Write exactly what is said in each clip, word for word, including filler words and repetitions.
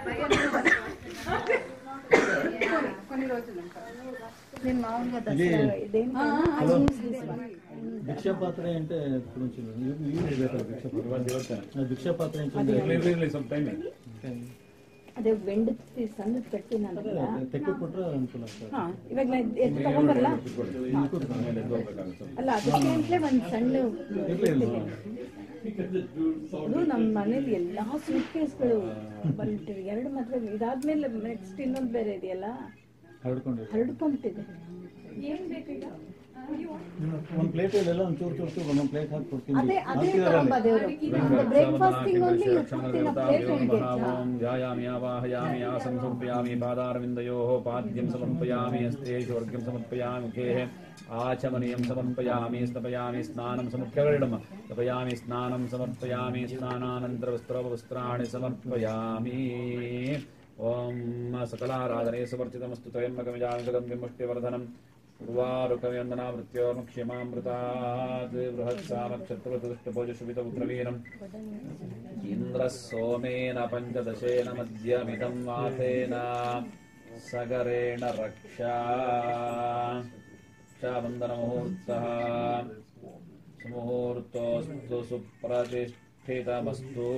కొన్ని రోజులు నేను మామూలుగా దసరా భిక్షా పాత్ర అంటే భిక్షా పాత్ర ಅದೇ ಬೆಂಡ್ ಸಣ್ಣ ಕಟ್ಟಿ ನಾನು ತೆಕ್ಕೆ ಕೊಟ್ರೆ ಅನುಕೂಲ ಹಾ ಇವಾಗ ನಾನು ಎತ್ತು ತಗೊಂಡ್ಬರಲ್ಲ ಅಲ್ಲ ಅದಕ್ಕೆ ಅಂತಲೇ ಒಂದು ಸಣ್ಣ ಇದು ನಮ್ಮ ಮನೇಲಿ ಎಲ್ಲಾ ಸೂಟ್ ಕೇಸ್ಗಳು ಬಂದ್ಬಿಟ್ಟಿವೆ. ಎರಡು ಮದುವೆ ಇದಾದ್ಮೇಲೆ ನೆಕ್ಸ್ಟ್ ಇನ್ನೊಂದು ಬೇರೆ ಇದೆಯಲ್ಲ ಹರಡ್ಕೊಂಡ್ಬಿಟ್ಟಿದೆ. ಏನ್ ಬೇಕೀಗ ಒಂದು ಪ್ಲೇಟ್ ಎಲ್ಲ ಒಂದು ಚೂರು ಚೂರು ಚೂರು ಒಂದೊಂದು ಪ್ಲೇಟ್ ಹಾಕಿ ಕೊಡ್ತೀನಿ. ಅದೇ ಅದೇ ತಗೊಂಬ ದೇವರು ಬ್ರೇಕ್ಫಾಸ್ಟಿಂಗ್ ಓನ್ಲಿ ಪುಟ್ಟಿನ ಪ್ಲೇಟ್ ನನಗೆ ಧ್ಯಾಯಾಮಿ ಆವಾಹಯಾಮಿ ಆಸಂ ಸಮರ್ಪಯಾಮಿ ಪಾದಾರವಿಂದಯೋಃ ಪಾದ್ಯಂ ಸಮರ್ಪಯಾಮಿ ಹಸ್ತೇ ಸ್ವರ್ಗಂ ಸಮರ್ಪಯಾಮಿ ಮುಖೇಃ ಆಚಮನೀಯಂ ಸಮರ್ಪಯಾಮಿ ಸ್ಥಾಪಯಾಮಿ ಸ್ನಾನಂ ಸಮರ್ಪಯಾಮಿ ಸ್ಥಾಪಯಾಮಿ ಸ್ನಾನಂ ಸಮರ್ಪಯಾಮಿ ಸ್ನಾನಾನಂತರ ವಸ್ತ್ರೋಪವಸ್ತ್ರಾಣಿ ಸಮರ್ಪಯಾಮಿ. ಓಂ ಸಕಲಾರಾಧನೆ ಸಮರ್ಚಿತಮಸ್ತು ತ್ರಯಂಬಕಮಿಜಾಂಗಂ ವಿಮುಷ್ಟಿವರ್ಧನಂ ಉರ್ವಾರುಕವ್ಯಂದನಾಮೃತ್ಯೋರ್ಮುಕ್ಷ್ಯಮಾಮೃತಾತ್ ಬೃಹತ್ಸಾಮಕ್ಷತ್ರವತುಷ್ಟಭೋಜಶುಭಿತಪುತ್ರವೀರಂ ಇಂದ್ರಃ ಸೋಮೇನ ಪಂಚದಶೇನ ಮಧ್ಯಮಿದಂ ವಾತೇನ ಸಗರೇಣ ರಕ್ಷಾ ರಕ್ಷಾಬಂಧನಮುಹೂರ್ತಃ ಸುಮುಹೂರ್ತೋಸ್ತು ಸುಪ್ರತಿಷ್ಠಿತಮಸ್ತು.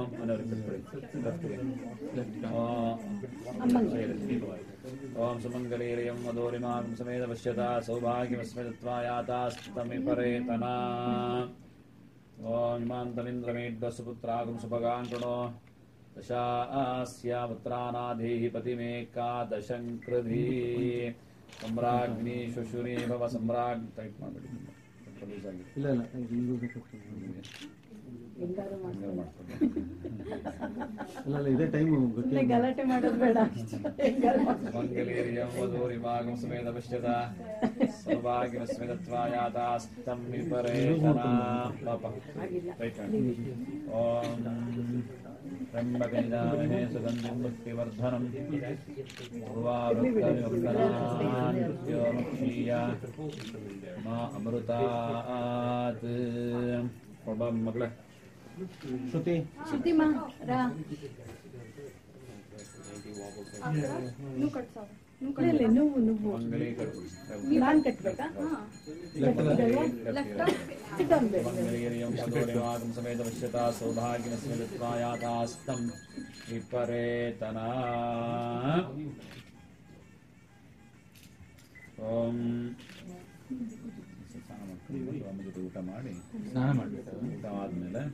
ಓಂ ಸುಮಂಗಲೀರ್ಯಂ ಮಧೋರಿಮಾಂ ಸಮೇತ ಪಶ್ಯತಾ ಸೌಭಾಗ್ಯಮಸ್ಮೈ ದತ್ವಾ ಯಾತಾಸ್ತಮಿ ಪರೇತನಾ. ಓಂ ಇಮಾಂತಮಿಂದ್ರಮೇಢ್ಯ ಸುಪುತ್ರಾಗಂ ಸುಭಗಾನ್ ಕೃಣೋ ದಶಾಸ್ಯ ಪುತ್ರಾನಾಧೀಹಿ ಪತಿಮೇಕಾದಶಂ ಕೃಧಿ. ಸಮ್ರಾಜ್ಞಿ ಶುಶುರಿ ಭವ ಸಮ್ರಾಜ್ ಟೈಪ್ ಮಾಡಬೇಡಿ. ಇಲ್ಲ ಇಲ್ಲ ಅಲ್ಲ ಇದೇ ಟೈಮು ಗಲಾಟೆ ಮಾಡೋದು ಬೇಡ. ಮಂಗಲೀರ್ಯಂ ವಧೂರಿಮಾಗಂ ಸಮೇತ ಪಶ್ಯತಾ ಸೌಭಾಗ್ಯಮಸ್ಮೈ ದತ್ವಾ ಯಾತಾಸ್ತಂ ವಿಪರೇತನಾ. ಓಂ ತ್ರ್ಯಂಬಕನಿಧಾಮಹೇ ಸುಗಂಧಿಂ ಪುಷ್ಟಿವರ್ಧನಂ ಉರ್ವಾರುಕವಿವಂದನಾಮೃತ್ಯೋರ್ಮುಕ್ಷೀಯ ಮಾ ಅಮೃತಾತ್. ಮಗಳ ಶ್ರುತಿ ಶ್ರುತಿ ಮಾ ರಾ నువ్వు నువ్వు ನಾನು ಕಟ್ಬೇಕಾ? ಸಮೇತ ಪಶ್ಯತಾ ಸೌಭಾಗ್ಯಮಸ್ಮೈ ದತ್ವಾ ಯಾತಾಸ್ತಂ ವಿಪರೇತನಾ. ಓಂ ಜೊತೆ ಊಟ ಮಾಡಿ ಸ್ನಾನ ಮಾಡಬೇಕು. ಊಟ ಆದ್ಮೇಲೆ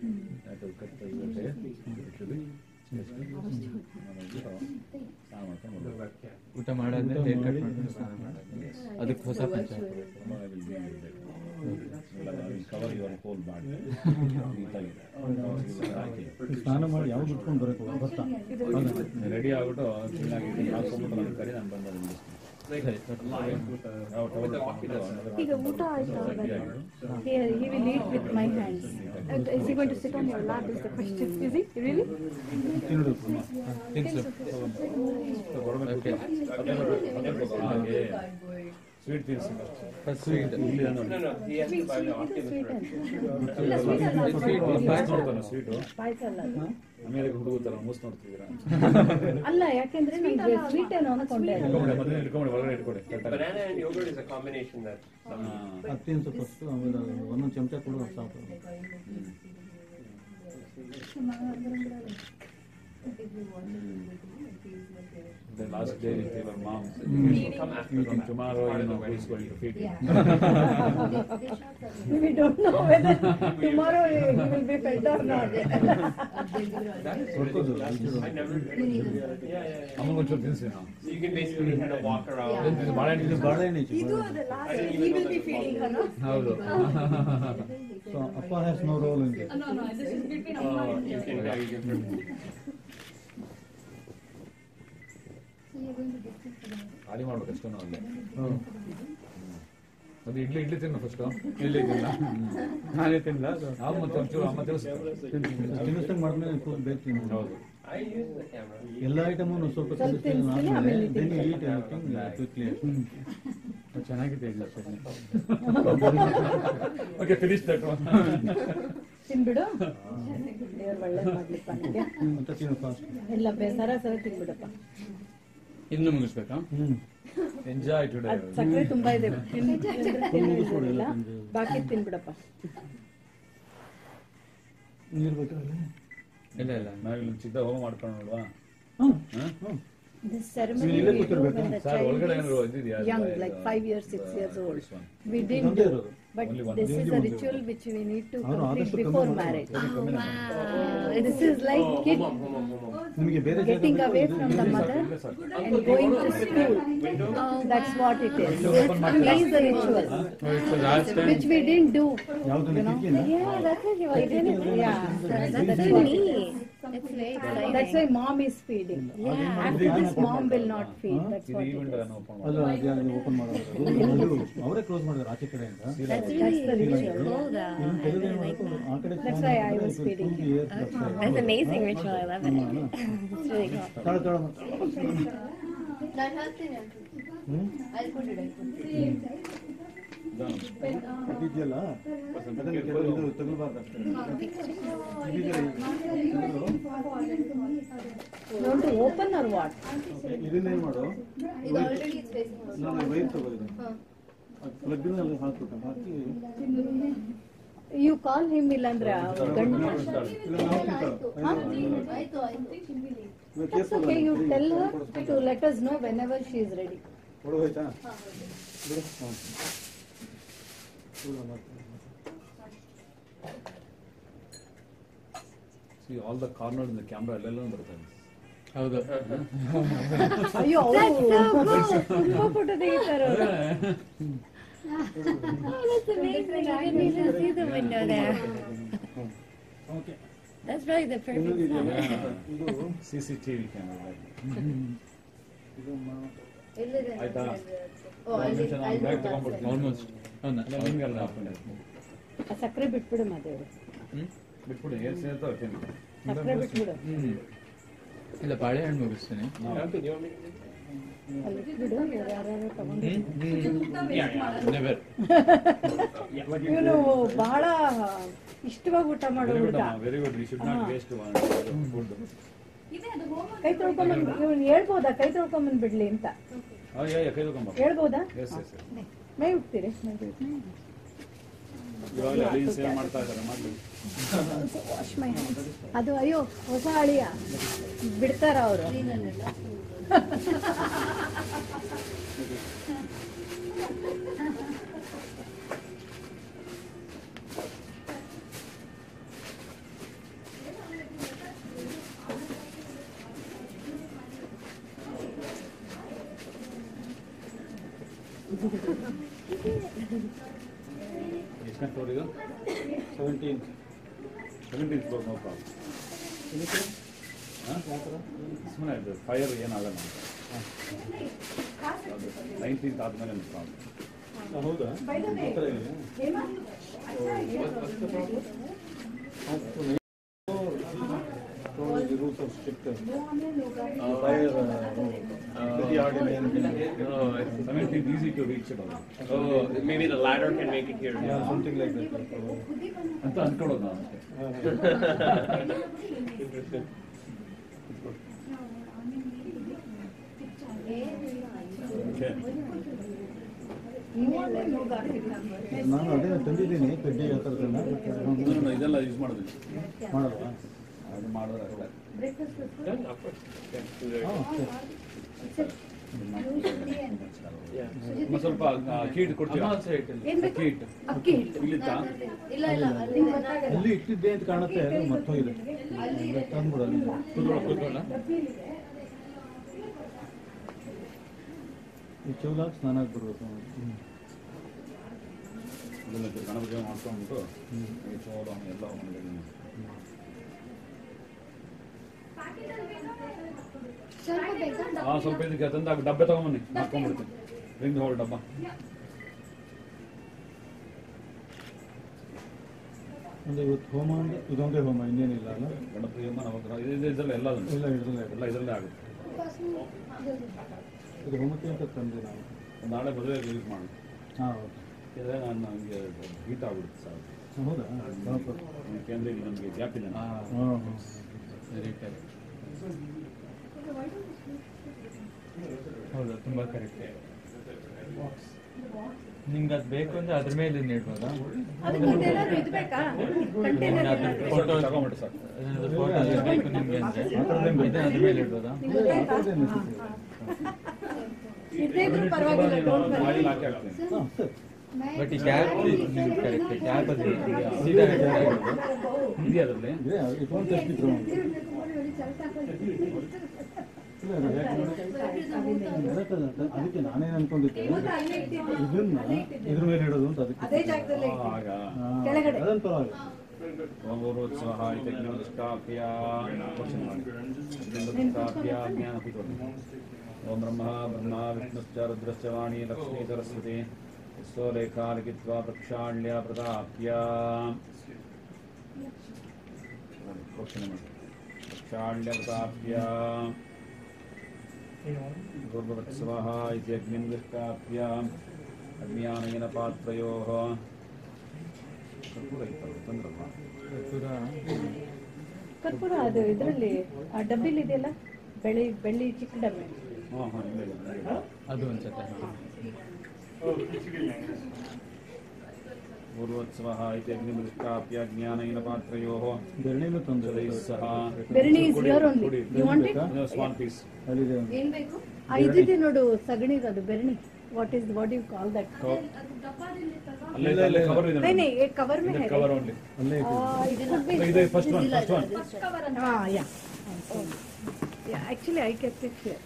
ಊಟ ಮಾಡಾದ್ಮೇಲೆ ಹೇರ್ ಕಟ್ ಮಾಡ್ಕೊಂಡು ಸ್ನಾನ ಮಾಡೋದು. ಅದಕ್ಕೆ ಹೊಸ ಪಂಚಾಯತ್ ಕವರ್ ಯುವರ್ ಹೋಲ್ ಮಾಡಿ ಸ್ನಾನ ಮಾಡಿ ಯಾವ್ದು ಉಟ್ಕೊಂಡು ಬರಬೇಕು ಗೊತ್ತಾ? ರೆಡಿ ಆಗ್ಬಿಟ್ಟು ಚೆನ್ನಾಗಿ ಹಾಕೊಂಡ್ಬಿಟ್ಟು ನನ್ನ ಕರಿ ನಾನು ಬಂದ ಈಗ ಊಟ ಆಯ್ತಾ? Here, he will eat with my hands. Is he going to sit on your lap is the question. Is he? Really? Sweet ತಿನ್ಸಿ. ಸ್ವೀಟ್ ಸ್ವೀಟು ಆಮೇಲೆ ಹುಡುಗುತ್ತಲ್ಲ ಮೂಸ್ ನೋಡ್ತಿದ್ದೀರಾ? ಅಲ್ಲ, ಯಾಕೆಂದ್ರೆ ನನಗೆ ಸ್ವೀಟ್ ಏನೋ ಅನ್ಕೊಂಡೆ. ಇಟ್ಕೊಂಡು ಒಳಗಡೆ ಇಟ್ಕೊಡಿ. ಹತ್ತಿನ ಸ್ವಲ್ಪ ಆಮೇಲೆ ಒಂದೊಂದು ಚಮಚ ಕೊಡು ಸಾಕು. The last day with your mom. Come after tomorrow, you know who is going to feed you. We don't know whether tomorrow he will be fed or not. ಅಮ್ಮಗೊಂಚೂರು ತಿನ್ಸಿ ನಾವು. So you can basically kind of walk around. ಬಾಳೆಹಣ್ಣು ಇದು ಬಾಳೆಹಣ್ಣು He will be feeding her, no? ಹೌದು. So Appa has no role in this. No, no, this is between Amma and You can you can ಖಾಲಿ ಮಾಡ್ಬೇಕಷ್ಟು ನಾವು ಅಲ್ಲಿ. ಅದು ಇಡ್ಲಿ ಇಡ್ಲಿ ತಿನ್ನು first. Idli ತಿನ್ನ ನಾನೇ ತಿನ್ನಲ್ಲ. ನಾವು ಮತ್ತೆ ಒಂಚೂರು ಅಮ್ಮ ತಿಳಿಸ್ತಾರೆ. ತಿನ್ನಿಸ್ದಂಗೆ ಮಾಡಿದ್ಮೇಲೆ ಕೂತ್ ಬೇಕು ತಿನ್ನು. ಹೌದು. ಎಲ್ಲ ಐಟಮು ಸ್ವಲ್ಪ ತಿನ್ನಿಸ್ತೀನಿ ಆಮೇಲೆ then you eat everything quickly. ಚೆನ್ನಾಗಿದೆ ಇಲ್ಲ sir. Okay finish that one. ತಿನ್ಬಿಡು ದೇವ್ರು ಒಳ್ಳೆ ಮಾಡ್ಲಿಪ್ಪ ನನಗೆ ಅಂತ ತಿನ್ನು ಫಾಸ್ಟ್. ಎಲ್ಲ ಬೇಸರ ಸರ ತಿನ್ಬಿಡಪ್ಪ. ಇನ್ನು ಮುಗಿಸ್ಬೇಕಾ? ಹ್ಮ್ ಎಂಜಾಯ್ ಟುಡೇ. ಅದ್ ಸಕ್ಕರೆ ತುಂಬಾ ಇದೆ, ತಿನ್ನಿಲ್ಲ ಬಾಕಿ ತಿನ್ಬಿಡಪ್ಪ. ನೀರು ಬೇಕಾದ್ರೆ ಇಲ್ಲ ಇಲ್ಲ ನಾವಿಲ್ಲಿ ಚಿಕ್ಕ ಹೋಮ ಮಾಡ್ಕೊಂಡು ನೋಡುವ. ಹ್ಮ್ ಹ? ಹ್ಮ್ This ceremony ನೀವು ಇಲ್ಲೇ we do ಕೂತಿರ್ಬೇಕಾ? when the ಸರ್ child ಒಳಗಡೆ is ಏನಾದ್ರು ಇದ್ದಿದ್ಯಾ? young, like five years, six years old. We didn't ಇದೊಂದೇ do, ಇರೋದು. but Only one. this is Only a one. ritual which we need to ಅವ್ರು complete ಆದಷ್ಟು before ಕಮ್ಮಿ marriage. ಮಾಡ್ತಾರೆ. This is like kid ನಿಮಗೆ ಬೇರೆ ಜಾಗ getting ಬೇಕಾ? away ಇದು- from the ಇದು mother ಸಾಕು. and going to school. That's what it is. That is the ritual, last time which we didn't do. ಯಾವ್ದು You know? ಕಿಟಕಿನಾ? Yeah, that's it. We didn't. Yeah, that's That's what really it is. neat. It's very exciting. That's why mom is feeding. Yeah. After this, mom will not feed. That's ಇದು what it event is. ಅನ್ನು open ಅಲ್ಲ ಮಾಡಿ. ಅದು open ಮಾಡೋದು ಅದು ಅವರೇ close ಮಾಡಿದ್ರು ಆಚೆ ಕಡೆಯಿಂದ. That's That's really, the really ritual. cool though. ಇನ್ನು I ತೆಗೆದು really like ಮಾಡ್ಕೊಂಡು that. ಆ ಕಡೆ That's ಸ್ನಾನ why I ಮಾಡಿದ್ರೆ was ಇದು feeding full him. year plus time. That's amazing ritual. I love it. Hmm, It's really cool. ತಳ ತಳ ಮತ್ತೆ. ಹ್ಮ್ ಇದೆಯಲ್ಲ ಅದನ್ನ ಕೆಲವು ಇದು ತಗೊಳ್ಬಾರ್ದು ಅಷ್ಟೇ. ಇದೀಗ ಇದು You want to open or what? ಇದನ್ನೇನು ಮಾಡು, ನಾನು ವೈರ್ ತಗೋದು ಪ್ಲಗ್ಗಿನ ಅಲ್ಲಿ ಹಾಕ್ಬಿಟ್ಟು ಹಾಕಿ You call him ಇಲ್ಲಾಂದ್ರೆ ಗಂಡ. ಇಲ್ಲ ನಾವು ತಿಂತಾಳೆ. That's okay. You tell her to let us know whenever she is ready. ಹೊರಗೆ ಹೋಯ್ತಾ ಬಿಡು. ಹಾಂ See all the corners in the camera ಅಲ್ಲೆಲ್ಲ ಬರ್ತದೆ. ಹೌದು. ಅಯ್ಯೋ ತುಂಬಾ ಫೋಟೋ ತೆಗಿತಾರೆ ಅವ್ರು. Oh, that's amazing. I didn't even see the window there. Okay That's really the perfect spot. ಇದು C C T V camera. ಇದು ಮಾ- ಆಯ್ತಾ? ಒಂದು ನಿಮಿಷ ನಾನು ಬ್ಯಾಗ್ ತಗೊಂಡ್ಬಿಡ್ತೀನಿ. ಆಲ್ಮೋಸ್ಟ್ ಹೌದಾ? ಇಲ್ಲ, ನಿಮ್ಗೆಲ್ಲ ಹಾಕ್ಕೊಂಡು ಆ ಸಕ್ಕರೆ ಬಿಟ್ಬಿಡು ಮಾದೇವ್ರು, ಹ್ಮ್ ಬಿಟ್ಬಿಡಿ ಏನು ಸೇರ್ತಾವೆ ತಿನ್ನಿ. ಸಕ್ಕರೆ ಬಿಟ್ಬಿಡು, ಹ್ಮ್ ಇಲ್ಲ ಬಾಳೆಹಣ್ಣು ಮುಗಿಸ್ತೀನಿ. ಅಲ್ಲಿ ಇಟ್ಬಿಡು. ಯಾರು ತಗೊಂಡು ನೆವರ್. ಇವನು ಬಹಳ ಇಷ್ಟವಾಗಿ ಊಟ ಮಾಡೋ ವೆರಿ ಗುಡ್ ಹುಡುಗ. Very good. We should not waste food. ಕೈ ತೊಳ್ಕೊಂಬಂದ್ ಇವನು ಹೇಳ್ಬೋದಾ ಕೈ ತೊಳ್ಕೊಂಬಂದ್ ಬಿಡ್ಲಿ ಅಂತ ಯಾ ಕೈ ತಗೊಂಬ. ಹೇಳ್ಬೋದಾ? ಎಸ್ ಎಸ್ ಮೈ ಉಟ್ತೀರಿ? ಇವಾಗಲೇ ಅಳಿಯನ್ ಸೇವ್ ಮಾಡ್ತಾ ಇದ್ದಾರೆ ಮಾಡಿ. Wash my hands. ಅದು ಅಯ್ಯೋ ಹೊಸ ಅಳಿಯ ಬಿಡ್ತಾರ ಅವರು. ಎಷ್ಟನೇ ಫ್ಲೋರ್ ಇದು? Seventeen seventeen floor no problem. ಸುಮ್ಮನೆ ಇದು ಫೈರ್ ಏನಾಗಲ್ಲ. ನೈನ್ಟೀನ್ತ್ ಆದಮೇಲೆ ಪ್ರಾಬ್ಲಮ್. ಹೌದಾ? ಆ ಥರ ಇದೆಯಾ? The rules are stricter. Fire, very hard in the seventeenth easy to reach it. Oh, maybe the ladder can make it here. Yeah, something like that. ಅಂತ ಅನ್ಕೊಳ್ಳೋದು ನಾವು ಅಷ್ಟೇ. Okay. ನಾನು ಅದೇ ತಂದಿದ್ದೀನಿ ಕಡ್ಡಿ ಆ ಥರದನ್ನ ನಾನು ಇದೆಲ್ಲ ಯೂಸ್ ಮಾಡೋದಿಲ್ಲ. ಮಾಡಲ್ವಾ? ಅದು ಮಾಡಿದ್ರೆ ಅಷ್ಟೇ. Done, of course. Yeah, do there. ಹಾಂ ಒಂದು ಸ್ವಲ್ಪ ಅಕ್ಕಿ ಹಿಟ್ಟು ಕೊಡ್ತೀರಾ? ಅಕ್ಕಿ ಹಿಟ್ಟು ಅಕ್ಕಿ ಹಿಟ್ಟು ಇಲ್ಲಿತ್ತಾ? ಅಲ್ಲಿ ಇಟ್ಟಿದ್ದೆ ಅಂತ ಕಾಣುತ್ತೆ, ಅದು ಮರ್ತೋಗಿದೆ. ತಂದ್ಬಿಡು ಅಲ್ಲಿ. ಕೂತ್ಕೊಳ್ಳ ಕೂತ್ಕೊಳ್ಳ. ಈ ಚೌಲಾಗಿ ಸ್ನಾನ ಬರ್ಬೇಕು. ಅದನ್ನ ಗಣಪತಿ ಮಾಡ್ಕೊಂಡ್ಬಿಟ್ಟು ಈ ಚೋಳ ಎಲ್ಲ ಮಾಡಿದ್ದೀನಿ. ಹಾಂ ಸ್ವಲ್ಪ ಇದಕ್ಕೆ ತಂದು ಡಬ್ಬೆ ತಗೊಂಬನ್ನಿ, ಹಾಕೊಂಡ್ಬಿಡ್ತೀನಿ. ರಿಂಗ್ ಹೋಲ್ ಡಬ್ಬ. ಅಂದರೆ ಇವತ್ತು ಹೋಮ ಅಂದರೆ ಇದೊಂದೇ ಹೋಮ, ಇನ್ನೇನಿಲ್ಲ ಅಲ್ಲ? ಗಣಪತಿ ಹೋಮ ನವಗ್ರಹ ಇದು ಇದರಲ್ಲೇ ಎಲ್ಲ ಅದನ್ನು ಇಲ್ಲ ಹಿಡಿದಲ್ಲ ಎಲ್ಲ ಇದರಲ್ಲೇ ಆಗುತ್ತೆ. ಇದು ಹೋಮಕ್ಕೆ ಅಂತ ತಂದೆ ನಾವು. ನಾಳೆ ಮದುವೆ ರಿಲೀಸ್ ಮಾಡೋಣ. ಹಾಂ ಓಕೆ. ಇದ್ರೆ ನಾನು ನನಗೆ ಹೀಟ್ ಆಗ್ಬಿಡುತ್ತೆ ಸರ್. ಹೌದಾ ಯಾಕೆಂದ್ರೆ ಇಲ್ಲಿ ನಮಗೆ ಗ್ಯಾಪ್ ಇದೆ. ಹಾಂ ವೆರಿ ಕರೆಕ್ಟ್. ಹೌದಾ, ತುಂಬ ಕರೆಕ್ಟ್. ನಿಮ್ಗೆ ಅದು ಬೇಕು ಅಂದ್ರೆ ಅದ್ರ ಮೇಲೆ ನೆಡ್ಬೋದಾ? ಅದಕ್ಕೇನಾದ್ರು ಇದು ಬೇಕಾ? ಕಂಟೈನರ್ ಫೋಟೋ ತಗೊಂಬಿಟ್ಟು ಸಾಕು. ಫೋಟೋ ಬೇಕು ನಿಮ್ಗೆ ಅಂದ್ರೆ ಇದೆ, ಅದ್ರ ಮೇಲೆ ಇಡ್ಬೋದಾ? ಇದ್ದೇ ಇದ್ರೂ ಪರವಾಗಿಲ್ಲ, ಡೋಂಟ್ ವರಿ. ಮಾಡಿ ಹಾಕಿ ಹಾಕ್ತೀನಿ. ಹಾಂ ಸರಿ. ಬಟ್ ಈ ಕ್ಯಾಪ್ ಕರೆಕ್ಟ್, ಕ್ಯಾಪ್ ಅದು ಸೀದಾ ಇಡೋದು. ಇದೆಯಾ ಅದರಲ್ಲಿ? ಇದೆ it want touch it wrong. ಅದಕ್ಕೆ ನಾನೇನು ಅನ್ಕೊಂಡಿದ್ದೆ ಇದನ್ನ ಇದ್ರ ಮೇಲೆ ಇಡೋದು ಅಂತ. ಅದಕ್ಕೆ ಅದೇ ಜಾಗದಲ್ಲಿ ಆಗ ಕೆಳಗಡೆ ಅದನ್ನು ಪರವಾಗಿಲ್ಲ. ಓಂಭೂರ್ವತ್ಸ್ವಃ ಇತಿ ಜ್ಞಾನನಿಷ್ಠಾಪ್ಯ ಕ್ವಶನ್ ಮಾಡಿ ಜ್ಞಾನನಿಷ್ಠಾಪ್ಯ ಜ್ಞಾನಪೀಠೋಡಿ. ಓಂ ಬ್ರಹ್ಮ ಬ್ರಹ್ಮ ವಿಷ್ಣುಶ್ಚ ರುದ್ರಶ್ಚ ವಾಣಿ ಲಕ್ಷ್ಮೀ ಸರಸ್ವತಿ ಸ್ವರೇಖಾ ಲಿಖಿತ್ವಾ ಪ್ರಕ್ಷಾಳ್ಯ ಪ್ರತಾಪ್ಯ ಕ್ವಶನ್ ಮಾಡಿ ಪ್ರಕ್ಷಾಳ್ಯ ಪ್ರತಾಪ್ಯ ಭೂರ್ಭುವತ್ಸ್ವಃ ಇತಿ ಅಗ್ನಿಂ ನಿಷ್ಠಾಪ್ಯ ಅಗ್ನ್ಯಾನೇನ ಪಾತ್ರಯೋಃ ಕರ್ಪೂರ ಇತ್ತಲ್ಲ ತಂದ್ರಲ್ಲ. ಕರ್ಪೂರ ಅದು ಇದರಲ್ಲಿ ಆ ಡಬ್ಬಿಲಿ ಇದೆಯಲ್ಲ, ಬೆಳ್ಳಿ ಬೆಳ್ಳಿ ಚಿಕ್ಕ ಡಬ್ಬಿ. ಹಾಂ ಹಾಂ ಇಲ್ಲ ಇಲ್ಲ ಅದು ಅನ್ಸುತ್ತೆ. ಪೂರ್ವೋತ್ಸವಃ ಇತಿ ಅಗ್ನಿಮೃಷ್ಟಾಪ್ಯ ಜ್ಞಾನೇನ ಪಾತ್ರಯೋಃ ಬೆರಳಿನೂ ತೊಂದರೆ ಜಲೈಃ ಸಹ ಬೆರಣಿ is your only. You want it? Small piece. ಅಲ್ಲಿದೆ ಏನ್ ಬೇಕು? ಆ ಇದಿದೆ ನೋಡು, ಸಗಣಿದು ಅದು ಬೆರಣಿ. What is what you call that? ಅಲ್ಲೇ ಇದೆ, ಅಲ್ಲೇ ಕವರ್ ಇದೆ. नहीं नहीं, एक कवर में है. Cover only. ಅಲ್ಲೇ आ, it could be. ಇದೆ ಫಸ್ಟ್ ಒನ್ ಫಸ್ಟ್ ಒನ್. हाँ, yeah. Yeah, actually I kept it here.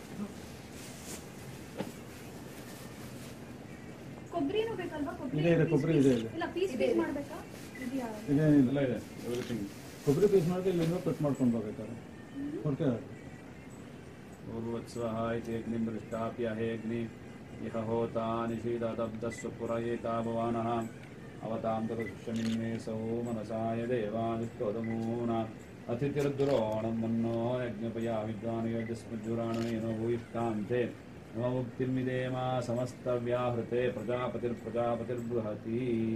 ಕೊಬ್ಬರಿನೂ ಬೇಕಲ್ವಾ? ಇದೆ ಇದೆ ಕೊಬ್ಬರಿ ಇದೆ ಇದೆ ಇಲ್ಲ, ಪೀಸ್ ಪೀಸ್ ಮಾಡಬೇಕಾ? ಇದೆಯಾ? ಇದೆ ಎಲ್ಲ ಇದೆ ಎವ್ರಿಥಿಂಗ್. ಕೊಬ್ಬರಿ ಪೀಸ್ ಮಾಡಿದ್ರೆ ಇಲ್ಲಿಂದ ಕಟ್ ಮಾಡ್ಕೊಂಡು ಹೋಗ್ಬೇಕಾದ್ರೆ ಹೊರಕೆ ಪೂರ್ವೋತ್ಸವಃ ಇತಿ ಅಗ್ನಿಮೃಷ್ಟಾಪ್ಯ ಹೇ ಅಗ್ನಿ ಇಹ ಹೋತಾ ನಿಷೀದಬ್ಧಸ್ವ ಪುರಯೇತಾ ಭವಾನಃ ಅವತಾಂ ತರುಷ್ಯಮಿನ್ಮೇ ಸೌ ಮನಸಾಯ ದೇವಾದಿತ್ಯೋದಮೂನ ಅತಿಥಿರ್ದುರೋಣಂ ಮನ್ನೋ ಯಜ್ಞಪಯಾ ವಿದ್ವಾನ್ ಯೋಜಸ್ಮಜ್ಜುರಾಣಮೇನೋ ಭೂಯಿಷ್ಠಾಂತೆ ನಮ ಮುಕ್ತಿರ್ಮಿದೇಮ ಸಮಸ್ತವ್ಯಾಹೃತೆ ಪ್ರಜಾಪತಿರ್ಪ್ರಜಾಪತಿರ್ಬೃಹತಿ.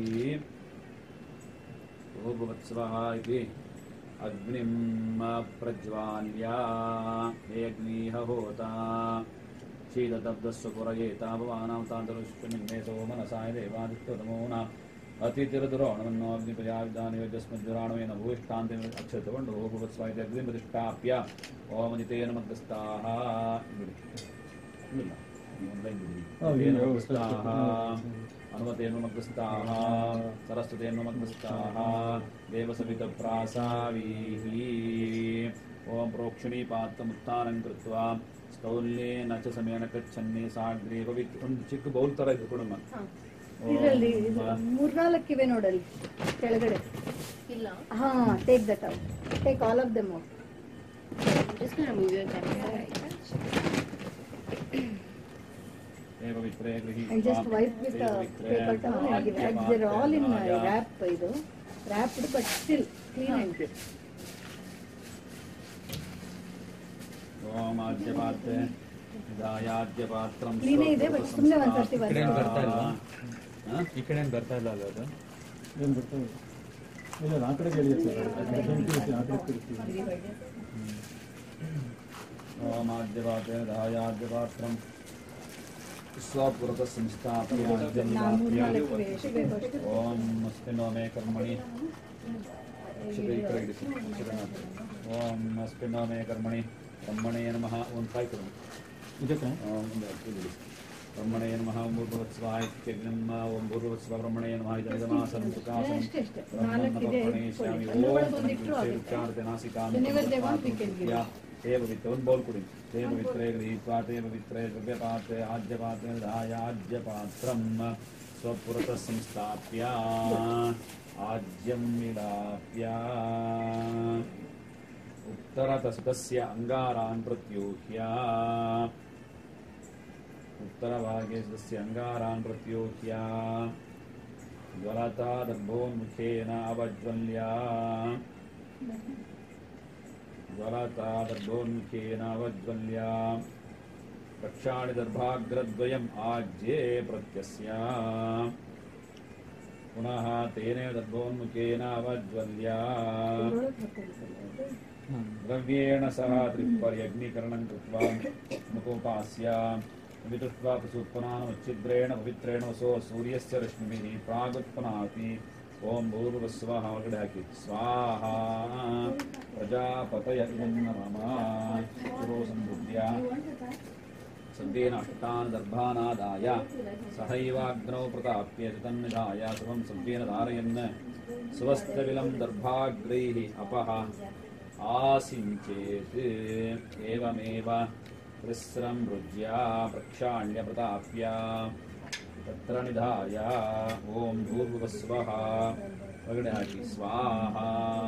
ಭೂರ್ಭುವತ್ಸ್ವಃ ಇತಿ ಅಗ್ನಿಂ ಪ್ರಜ್ವಾಲ್ಯ ಹೇ ಅಗ್ನಿಃ ಹೋತಾ ಶೀತದಬ್ಧಸ್ವ ಪುರಯೇತಾ ಭವಾನಾಂ ತಾಂತರುಷ್ಯಮಿನ್ಮೇ ಸೋ ಮನಸಾಯ ದೇವಾದಿತ್ಯೋದಮೂನ ಅತಿಥಿರ್ದುರೋಣಮನ್ನೋ ಅಗ್ನಿಪಯಾ ವಿದ್ವಾನ್ ಯೋಜಸ್ಮಜ್ಜುರಾಣಮೇನ ಭೂಯಿಷ್ಠಾಂತೆ ಅಕ್ಷರ ತಗೊಂಡು ಭೂರ್ಭುವತ್ಸ್ವಃ ಇತಿ ಅಗ್ನಿಮೃಷ್ಟಾಪ್ಯ ಓಮನಿತೇನ ಮಗ್ಗಸ್ತಾಃ ಬಿಡಿ. ಇಲ್ಲ ಆನ್ಲೈನ್ ಬಿಡಿ. ಮಗ್ಗಸ್ತಾಃ ಹನುಮತೇನ ಮಗ್ಗಸ್ತಾಃ ಸರಸ್ವತೇನ ಮಗ್ಗಸ್ತಾಃ ದೇವಸವಿತಪ್ರಾಸಾವೀಃ. ಓಂ ಪ್ರೋಕ್ಷಣೀ ಪಾತ್ರಮುತ್ಥಾನಂ ಕೃತ್ವಾ ಸ್ಥೌಲ್ಯೇನ ಚ ಸಮೇನ ಕಚ್ಚನ್ನೇ ಸಾಗ್ರೇ ಪವಿತ್ರ. ಒಂದು ಚಿಕ್ಕ ಬೌಲ್ ಥರ ಇದು ಕೊಡಮ್ಮ. ಇದರಲ್ಲಿ ಮೂರ್ನಾಲ್ಕಿವೆ ನೋಡಲ್ಲಿ ಕೆಳಗಡೆ. ಇಲ್ಲ. ಹಾ, take that out. Take all of them out. Just gonna move it back aside. ಪವಿತ್ರೇ And just wipe with a paper towel and give it. They're all in uh, wrap ಇದು. Wrapped but still clean and good. ಓಂ ಆದ್ಯಪಾತ್ರೆ ದಾಯಾದ್ಯಪಾತ್ರಂ ಕ್ಲೀನೇ ಇದೆ, but ಸುಮ್ಮನೆ ಒಂದ್ಸರ್ತಿ ಈ ಕಡೆ ಏನ್ ಬರ್ತಾ ಇಲ್ಲ? ಹಾ? ಈ ಕಡೆ ಏನ್ ಬರ್ತಾ ಇಲ್ಲ ಅಲ್ಲ ಅದು? ಏನು ಬರ್ತದೆ? ಇಲ್ಲ ಆ ಕಡೆ ಎಳಿಯುತ್ತೆ ಆ ಕಡೆ ತಿರುಗ್ತೀವಿ. ಓಂ ಆದ್ಯಪಾತ್ರೆ ದಾಯಾದ್ಯಪಾತ್ರಂ ಸ್ವಪುರತಃ ಸಂಸ್ಥಾಪ್ಯ ನಾ ಮೂರ್ನಾಲ್ಕಿವೆ, ಎಷ್ಟು ಬೇಕು ಅಷ್ಟು. ಓಂ ಅಸ್ಮಿನ್ನೋ ಮೇ ಕರ್ಮಣಿ ಅಕ್ಷತೆ ಈ ಕಡೆ ಇಡಿಸಿ. ಅಕ್ಷತೆ ಮಾತ್ರ. ಓಂ ಅಸ್ಮಿನ್ನೋ ಮೇ ಕರ್ಮಣಿ ಬ್ರಹ್ಮಣೇ ನಮಃ. ಒಂದು ಕಾಯಿ ಕೊಡು. ಇದಕ್ಕೆ ಓಂ ಒಂದು ಅಕ್ಕಿ ಇಡಿಸಿ. ಬ್ರಹ್ಮಣೇ ನಮಃ. ಓಂ ಭೂರ್ಭುವತ್ಸ್ವಃ ಇತ್ಯಗ್ನಿಂ ಓಂ ಭೂರ್ಭುವತ್ಸ್ವಃ ಬ್ರಹ್ಮಣೇ ನಮಃ. ಇದಮಿದಮಾಸನಂ ಸುಖಾಸನಂ ಅಷ್ಟೇ ಅಷ್ಟೇ. ಬ್ರಹ್ಮಣ್ಣ ನಾಲ್ಕಿದೆ ಪರ್ಪಣೇಶ್ಯಾಮಿ. ಇಟ್ಕೊಳ್ಳಿ. ಓಂ ಅಲ್ಲೊಳಗೆ ಒಂದಿಟ್ರು ಆಗುತ್ತೆ. ಉಚ್ಚಾರ್ಯತೆ ನಾಸಿಕಾಂ Whenever they want, we can give. ತೇ ಪವಿತ್ರ. ಒಂದು ಬೌಲ್ ಕೊಡಿ. ತೇ ಪವಿತ್ರೇ ಗೃಹೀತ್ವಾ ತೇ ಪವಿತ್ರೇ ದ್ರವ್ಯಪಾತ್ರೆ ಆಜ್ಯಪಾತ್ರೆ ದಾಯಾಜ್ಯಪಾತ್ರಂ ಸ್ವಪುರತಃ ಸಂಸ್ಥಾಪ್ಯ ಆಜ್ಯಂ ವಿಲಾಪ್ಯ ಉತ್ತರತಸ್ತಸ್ಯ ಅಂಗಾರಾನ್ ಪ್ರತ್ಯೂಹ್ಯ. उत्तरभागे तस्य अंगारान् प्रत्योह्य ज्वलता दर्भोन्मुखेन अवज्वल्या. ज्वलता दर्भोन्मुखेन अवज्वल्या प्रक्षाळि दर्भाग्रद्वयम् आज्ये प्रत्यस्य. ಪುನಃ ತೇನೇವ ದರ್ಭೋನ್ಮುಖೇನ ಅವಜ್ವಲ್ಯಾ ದ್ರವ್ಯೇಣ ಸಹ ತ್ರಿಪರ್ಯಗ್ನೀಕರಣಂ ಕೃತ್ವಾ ಮುಖೋಪಾಸ್ಯ ವಿತೃತ್ವಾ ಪ್ರಸೂತ್ಪನಾನಮಚ್ಛಿದ್ರೇಣ ಪವಿತ್ರೇಣ ವಸೋ ಸೂರ್ಯಸ್ಯ ರಶ್ಮಿಭಿಃ ಪ್ರಾಗುತ್ಪನಾತಿ. ಓಂ ಭೂರ್ಭುವಸ್ವಃ ಹೊರಗಡೆ ಹಾಕಿ ಸ್ವಾಹ ಪ್ರಜಾಪತಯ ನಮಃ ಗುರೋ ಸಮೃದ್ಧ್ಯ ಸದ್ಯೇನ ಅಷ್ಟಾನ್ ದರ್ಭಾನಾದಾಯ ಸಹೈವಾಗ್ನೌ ಪ್ರತಾಪ್ಯ ತನ್ನಿಧಾಯ ಸರ್ವಂ ಸದ್ಯೇನ ಧಾರಯನ್ ಸ್ವಸ್ಥವಿಲಂ ದರ್ಭಾಗ್ರೈಃ ಅಪಃ ಆಸಿಂಚೇತ್ ಏವಮೇವ ತ್ರಿಸ್ರಂ ರುಜ್ಯ ಪ್ರಕ್ಷಾಳ್ಯ ಪ್ರತಾಪ್ಯ ತತ್ರ ನಿಧಾಯ. ಓಂ ಭೂರ್ಭುವಸ್ವಃ ಹೊರಗಡೆ ಹಾಕಿ ಸ್ವಾಹ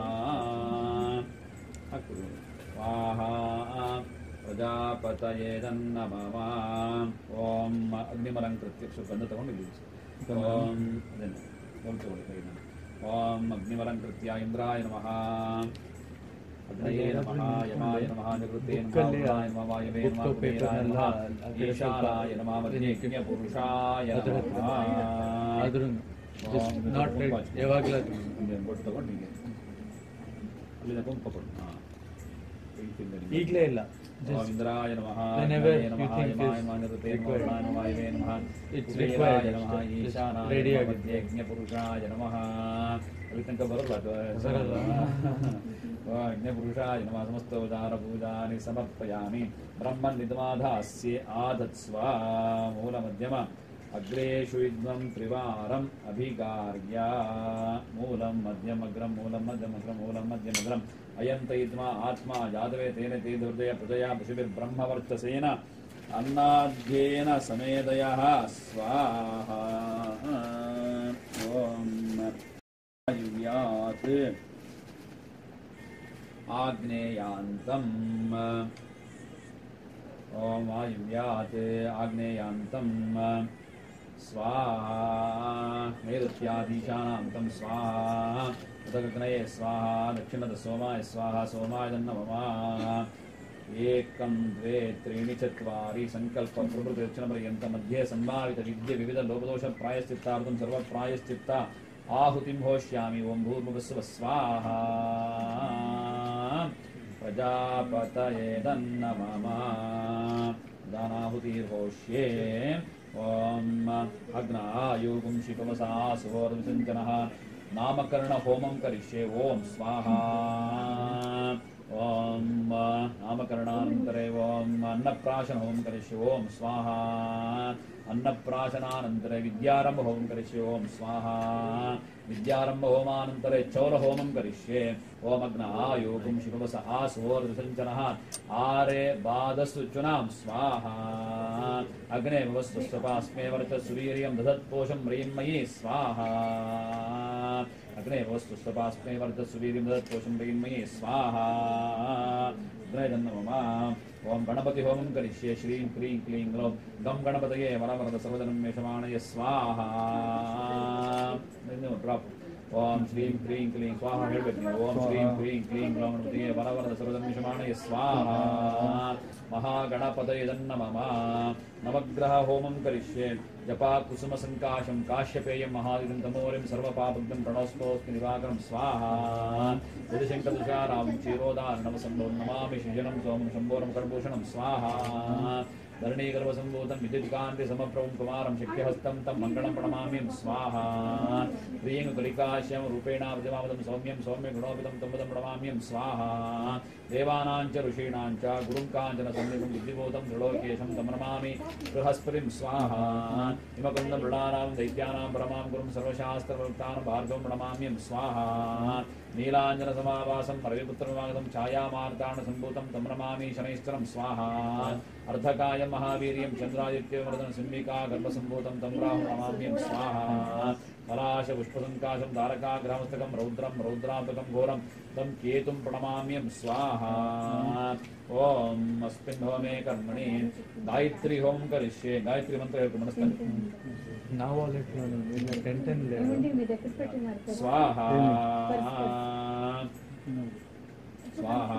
ಹಾಕ್ಬಿಡಿ ಸ್ವಾಹ ಪ್ರಜಾಪತಯೇ ನಮಃ. ಓಂ ಅಗ್ನಿಮಲಂಕೃತ್ಯ ಗಂಧ ತಗೊಂಡು ನಿಲ್ಲಿಸಿ. ಓಂ ಅದನ್ನು ತಗೊಳ್ಳಿ ಕೈನ. ಓಂ ಅಗ್ನಿಮಲಂಕೃತ್ಯ ಇಂದ್ರಾಯ ನಮಃ ಅಗ್ನಯೇ ನಮಃ ಯಮಾಯ ನಮಃ ನಿವೃತ್ತೇ ನಮಃ ಉಗ್ರಾಯ ನಮಃ ವಾಯವೇ ನಮಃ ಕುಬೇರಾಯ ನಮಃ ಈಶಾನಾಯ ನಮಃ ಮಧ್ಯಜ್ಞ ಪುರುಷಾಯ ನಮಃ. ಯಾವಾಗಲೂ ಕೊಟ್ಟು ತಗೊಂಡು ಹೀಗೆ ಅಲ್ಲಿಂದ ಕುಂಪ ಕೊಡು. ಈಗಲೇ ಇಲ್ಲ. ಇಂದ್ರಾಯ ನಮಃ Whenever ಅಗ್ನಯೇ you ನಮಃ think ಯಮಾಯ is ನಮಃ ನಿವೃತ್ತೇ ನಮಃ required. ಉಗ್ರಾಯ ನಮಃ ವಾಯವೇ ನಮಃ It's ಕುಬೇರಾಯ required. ನಮಃ Just ಈಶಾನಾಯ ready ನಮಃ ಆಗುತ್ತೆ. ಮಧ್ಯಜ್ಞ ಪುರುಷಾಯ ನಮಃ. ಅಲ್ಲಿ ತನಕ ಬರಲ್ಲ ಅದು ಬರಲ್ಲ. ಯಜ್ಞ ಪುರುಷಾಯ ನಮಃ ಸಮಸ್ತೋದಾರ ಪೂಜಾನಿ ಸಮರ್ಪಯಾಮಿ. ಬ್ರಹ್ಮನ್ ನಿಧಮಾಧಾಸ್ಯೆ ಆಧತ್ಸ್ವ ಮೂಲ ಮಧ್ಯಮ ಅಗ್ರೇಷು ಯುಗ್ಮಂ ತ್ರಿವಾರಂ ಅಭಿಗಾರ್ಯ. ಮೂಲಂ ಮಧ್ಯಮಗ್ರಂ ಮೂಲಂ ಮಧ್ಯಮಗ್ರಂ ಮೂಲಂ ಮಧ್ಯಮಗ್ರಂ ಅಯಂತೈತ್ಮ ಆತ್ಮ ಜಾತವೇ ತೇನ ತೇದ ಹೃದಯ ಪ್ರಜಯ ಪಶುಭಿರ್ಬ್ರಹ್ಮವರ್ಚಸೇನ ಅನ್ನಾದ್ಯೇನ ಸಮೇದಯಃ ಸ್ವಾಹ. ಓಂ ವಾಯುವ್ಯಾತ್ ಆಗ್ನೇಯಾಂತಂ. ಓಂ ವಾಯುವ್ಯಾತ್ ಆಗ್ನೇಯಾಂತಂ ಸ್ವಾಹ. ನೈಋತ್ಯಾದೀಶಾನಾಂತಂ ಸ್ವಾಹ. ಉದಗಗ್ನಯೇ ಸ್ವಾಹ. ದಕ್ಷಿಣದ ಸೋಮಾಯ ಸ್ವಾಹ. ಸೋಮಾಯ ನಮಃ. ಏಕಂ ದ್ವೇ ತ್ರೀಣಿ ಚತ್ವಾರಿ ಸಂಕಲ್ಪ ಪ್ರಭೃತಿ ದಕ್ಷಿಣಪರ್ಯಂತ ಮಧ್ಯೆ ಸಂಭಾವಿತ ವಿದ್ಯೆ ವಿವಿಧ ಲೋಪದೋಷ ಪ್ರಾಯಶ್ಚಿತ್ತಾರ್ಥಂ ಸರ್ವ ಪ್ರಾಯಶ್ಚಿತ್ತ ಆಹುತಿಂ ಹೋಷ್ಯಾಮಿ. ಓಂ ಭೂರ್ಭುವಸ್ವಃ ಸ್ವಾಹ ಪ್ರಜಾಪತಯೇ ನಮಃ. ದಾನಾಹುತಿರ್ಹೋಷ್ಯೇ. ಓಂ ಅಗ್ನಾಯುಗುಂ ಶಿಪವಸಾ ಸುವೋರ್ವಿಸಂಚನಃ ನಾಮಕರಣ ಹೋಮಂ ಕರಿಷ್ಯೆ. ಓಂ ಸ್ವಾಹ. ಓಂ ನಾಮಕರಣಾನಂತರೇ ಓಂ ಅನ್ನಪ್ರಾಶನ ಹೋಮಂ ಕರಿಷ್ಯೆ. ಓಂ ಸ್ವಾಹ. ಅನ್ನಪ್ರಾಶನಾನಂತರೇ ವಿದ್ಯಾರಂಭ ಹೋಮಂ ಕರಿಷ್ಯೆ. ಓಂ ಸ್ವಾಹ. ವಿದ್ಯಾರಂಭ ಹೋಮಾನಂತರೇ ಚೌರ ಹೋಮಂ ಕರಿಷ್ಯೆ. ಓಂ ಅಗ್ನಾಯುಗುಂ ಶಿಪವಸ ಆಸುವೋರ್ವಿಸಂಚನಃ ಆರೇ ಬಾಧಸ್ಸು ಚುನಾಂ ಸ್ವಾಹ. ಅಗ್ನೇ ಭವಸ್ವಸ್ವಪಾಸ್ಮೇ ವರ್ಚಸ್ಸು ವೀರ್ಯಂ ದಧತ್ಪೋಷಂ ಹ್ರೀಂ ಮಯಿ ಸ್ವಾಹ. ಅಗ್ನೇ ಭವಸ್ವಸ್ವಪಾಸ್ಮೇ ವರ್ಚಸ್ಸು ವೀರ್ಯಂ ದಧತ್ಪೋಷಂ ಹ್ರೀಂ ಮಯಿ ಸ್ವಾಹ. ಅಗ್ನೇ ನಮಃ. ಓಂ ಗಣಪತಿ ಹೋಮಂ ಕರಿಷ್ಯೆ. ಶ್ರೀಂ ಕ್ರೀಂ ಕ್ಲೀಂ ಗ್ಲೌಂ ಗಂ ಗಣಪತಯೇ ವರವರದ ಸರ್ವಜನಂ ಮೇಷಮಾಣಯ ಸ್ವಾಹ. ಡ್ರಾಪ್. ಓಂ ಶ್ರೀಂ ಕ್ರೀಂ ಕ್ಲೀಂ ಸ್ವಾಹ ಹೇಳ್ಬೇಕು ನೀವು. ಓಂ ಶ್ರೀಂ ಕ್ರೀಂ ಕ್ಲೀಂ ಗ್ಲೌಂ ಗಣಪತಿಯೇ ವರವರದ ಸರ್ವಜನಂ ಮೇಷಮಾಣಯ ಸ್ವಾಹ. ಮಹಾಗಣಪತಯೇ ನಮಃ. ನವಗ್ರಹ ಹೋಮಂ ಕರಿಷ್ಯೆ. ಜಪಾ ಕುಸುಮ ಸಂಕಾಶಂ ಕಾಶ್ಯಪೇಯಂ ಮಹಾದಿಗಂ ತಮೋರಿಂ ಸರ್ವಪಾಪಗ್ನಂ ಪ್ರಣೋಸ್ತೋಸ್ಮಿ ದಿವಾಕರಂ ಸ್ವಾಹ. ಯದಿಶಂಕರದುಷಾರಾಂ ಕ್ಷೀರೋದಾರ್ಣವ ಸಂಭವಂ ನಮಾಮಿ ಶಿಶನಂ ಸೋಮಂ ಶಂಭೋರಂ ಕರ್ಭೂಷಣಂ ಸ್ವಾಹ. ಧರಣೀಗರ್ಭಸಂಭೂತಂ ವಿದ್ಯುತ್ಕಾಂತಿ ಸಮಪ್ರಭಂ ಕುಮಾರಂ ಶಕ್ತಿಹಸ್తం तं ಮಂಗಳಂ ಪ್ರಣಮಾಮ್ಯಂ ಸ್ವಾಹ. ಪ್ರಿಯಂ ಕಲಿಕಾಶ್ಯಂ ರೂಪೇಣ ಪ್ರತಿಮಾಮದಂ ಸೌಮ್ಯಂ ಸೌಮ್ಯ ಗುಣೋಪಿತಂ ತಮ್ಮದಂ ಪ್ರಣಮಾಮ್ಯಂ ಸ್ವಾಹ. ದೇವಾನಾಂಚ ಋಷೀಣಾಂಚ ಗುರುಂ ಕಾಂಚನ ಸನ್ನಿಧಂ ವಿದ್ಯುಭೂತಂ ತ್ರಿಲೋಕೇಶಂ तं ನಮಾಮಿ ಬೃಹಸ್ಪತಿಂ ಸ್ವಾಹ. ಹಿಮಕುಂದಂ ಮೃಡಾನಾಂ ದೈತ್ಯಾನಾಂ ಪರಮಾಂ ಗುರುಂ ಸರ್ವಶಾಸ್ತ್ರವೃತ್ತಾನಾಂ ಭಾರ್ಗವಂ ಪ್ರಣಮಾಮ್ಯಂ ಸ್ವಾಹ. ನೀಲಾಂಜನ ಸಮಾವಾಸಂ ರವಿಪುತ್ರಮಾಗತಂ ಛಾಯಾಮಾರ್ತಾಣ ಸಂಭೂತಂ तं ನಮಾಮಿ ಶನೈಶ್ಚರಂ ಸ್ವಾಹ. ಅರ್ಧಕಾಯಂ ಮಹಾವೀರ್ಯಂ ಚಂದ್ರಾದಿತ್ಯವರ್ಧನ ಸಿಂಹಿಕಾ ಗರ್ಭಸಂಭೂತಂ तं ರಾಹುಂ ನಮಾಮ್ಯಂ ಸ್ವಾಹ. ಪಲಾಶ ಪುಷ್ಪಸಂಕಾಶಂ ತಾರಕಾಗ್ರಹಮಸ್ತಕಂ ರೌದ್ರಂ ರೌದ್ರಾಂತಕಂ ಘೋರಂ तं ಕೇತುಂ ಪ್ರಣಮಾಮ್ಯಂ ಸ್ವಾಹ. ಓಂ ಅಸ್ಮಿನ್ ಹೋಮೇ ಕರ್ಮಣಿ ಗಾಯತ್ರಿ ಹೋಮಂ ಕರಿಷ್ಯೆ. ಗಾಯತ್ರಿ ಮಂತ್ರ ಹೇಳ್ಕೊಂಡು ಮನಸ್ಸಲ್ಲಿ ನಾವು ಆಲ್ರೆಡಿ ಟೆನ್ ಟೆನ್ ಸ್ವಾಹ ಸ್ವಾಹ.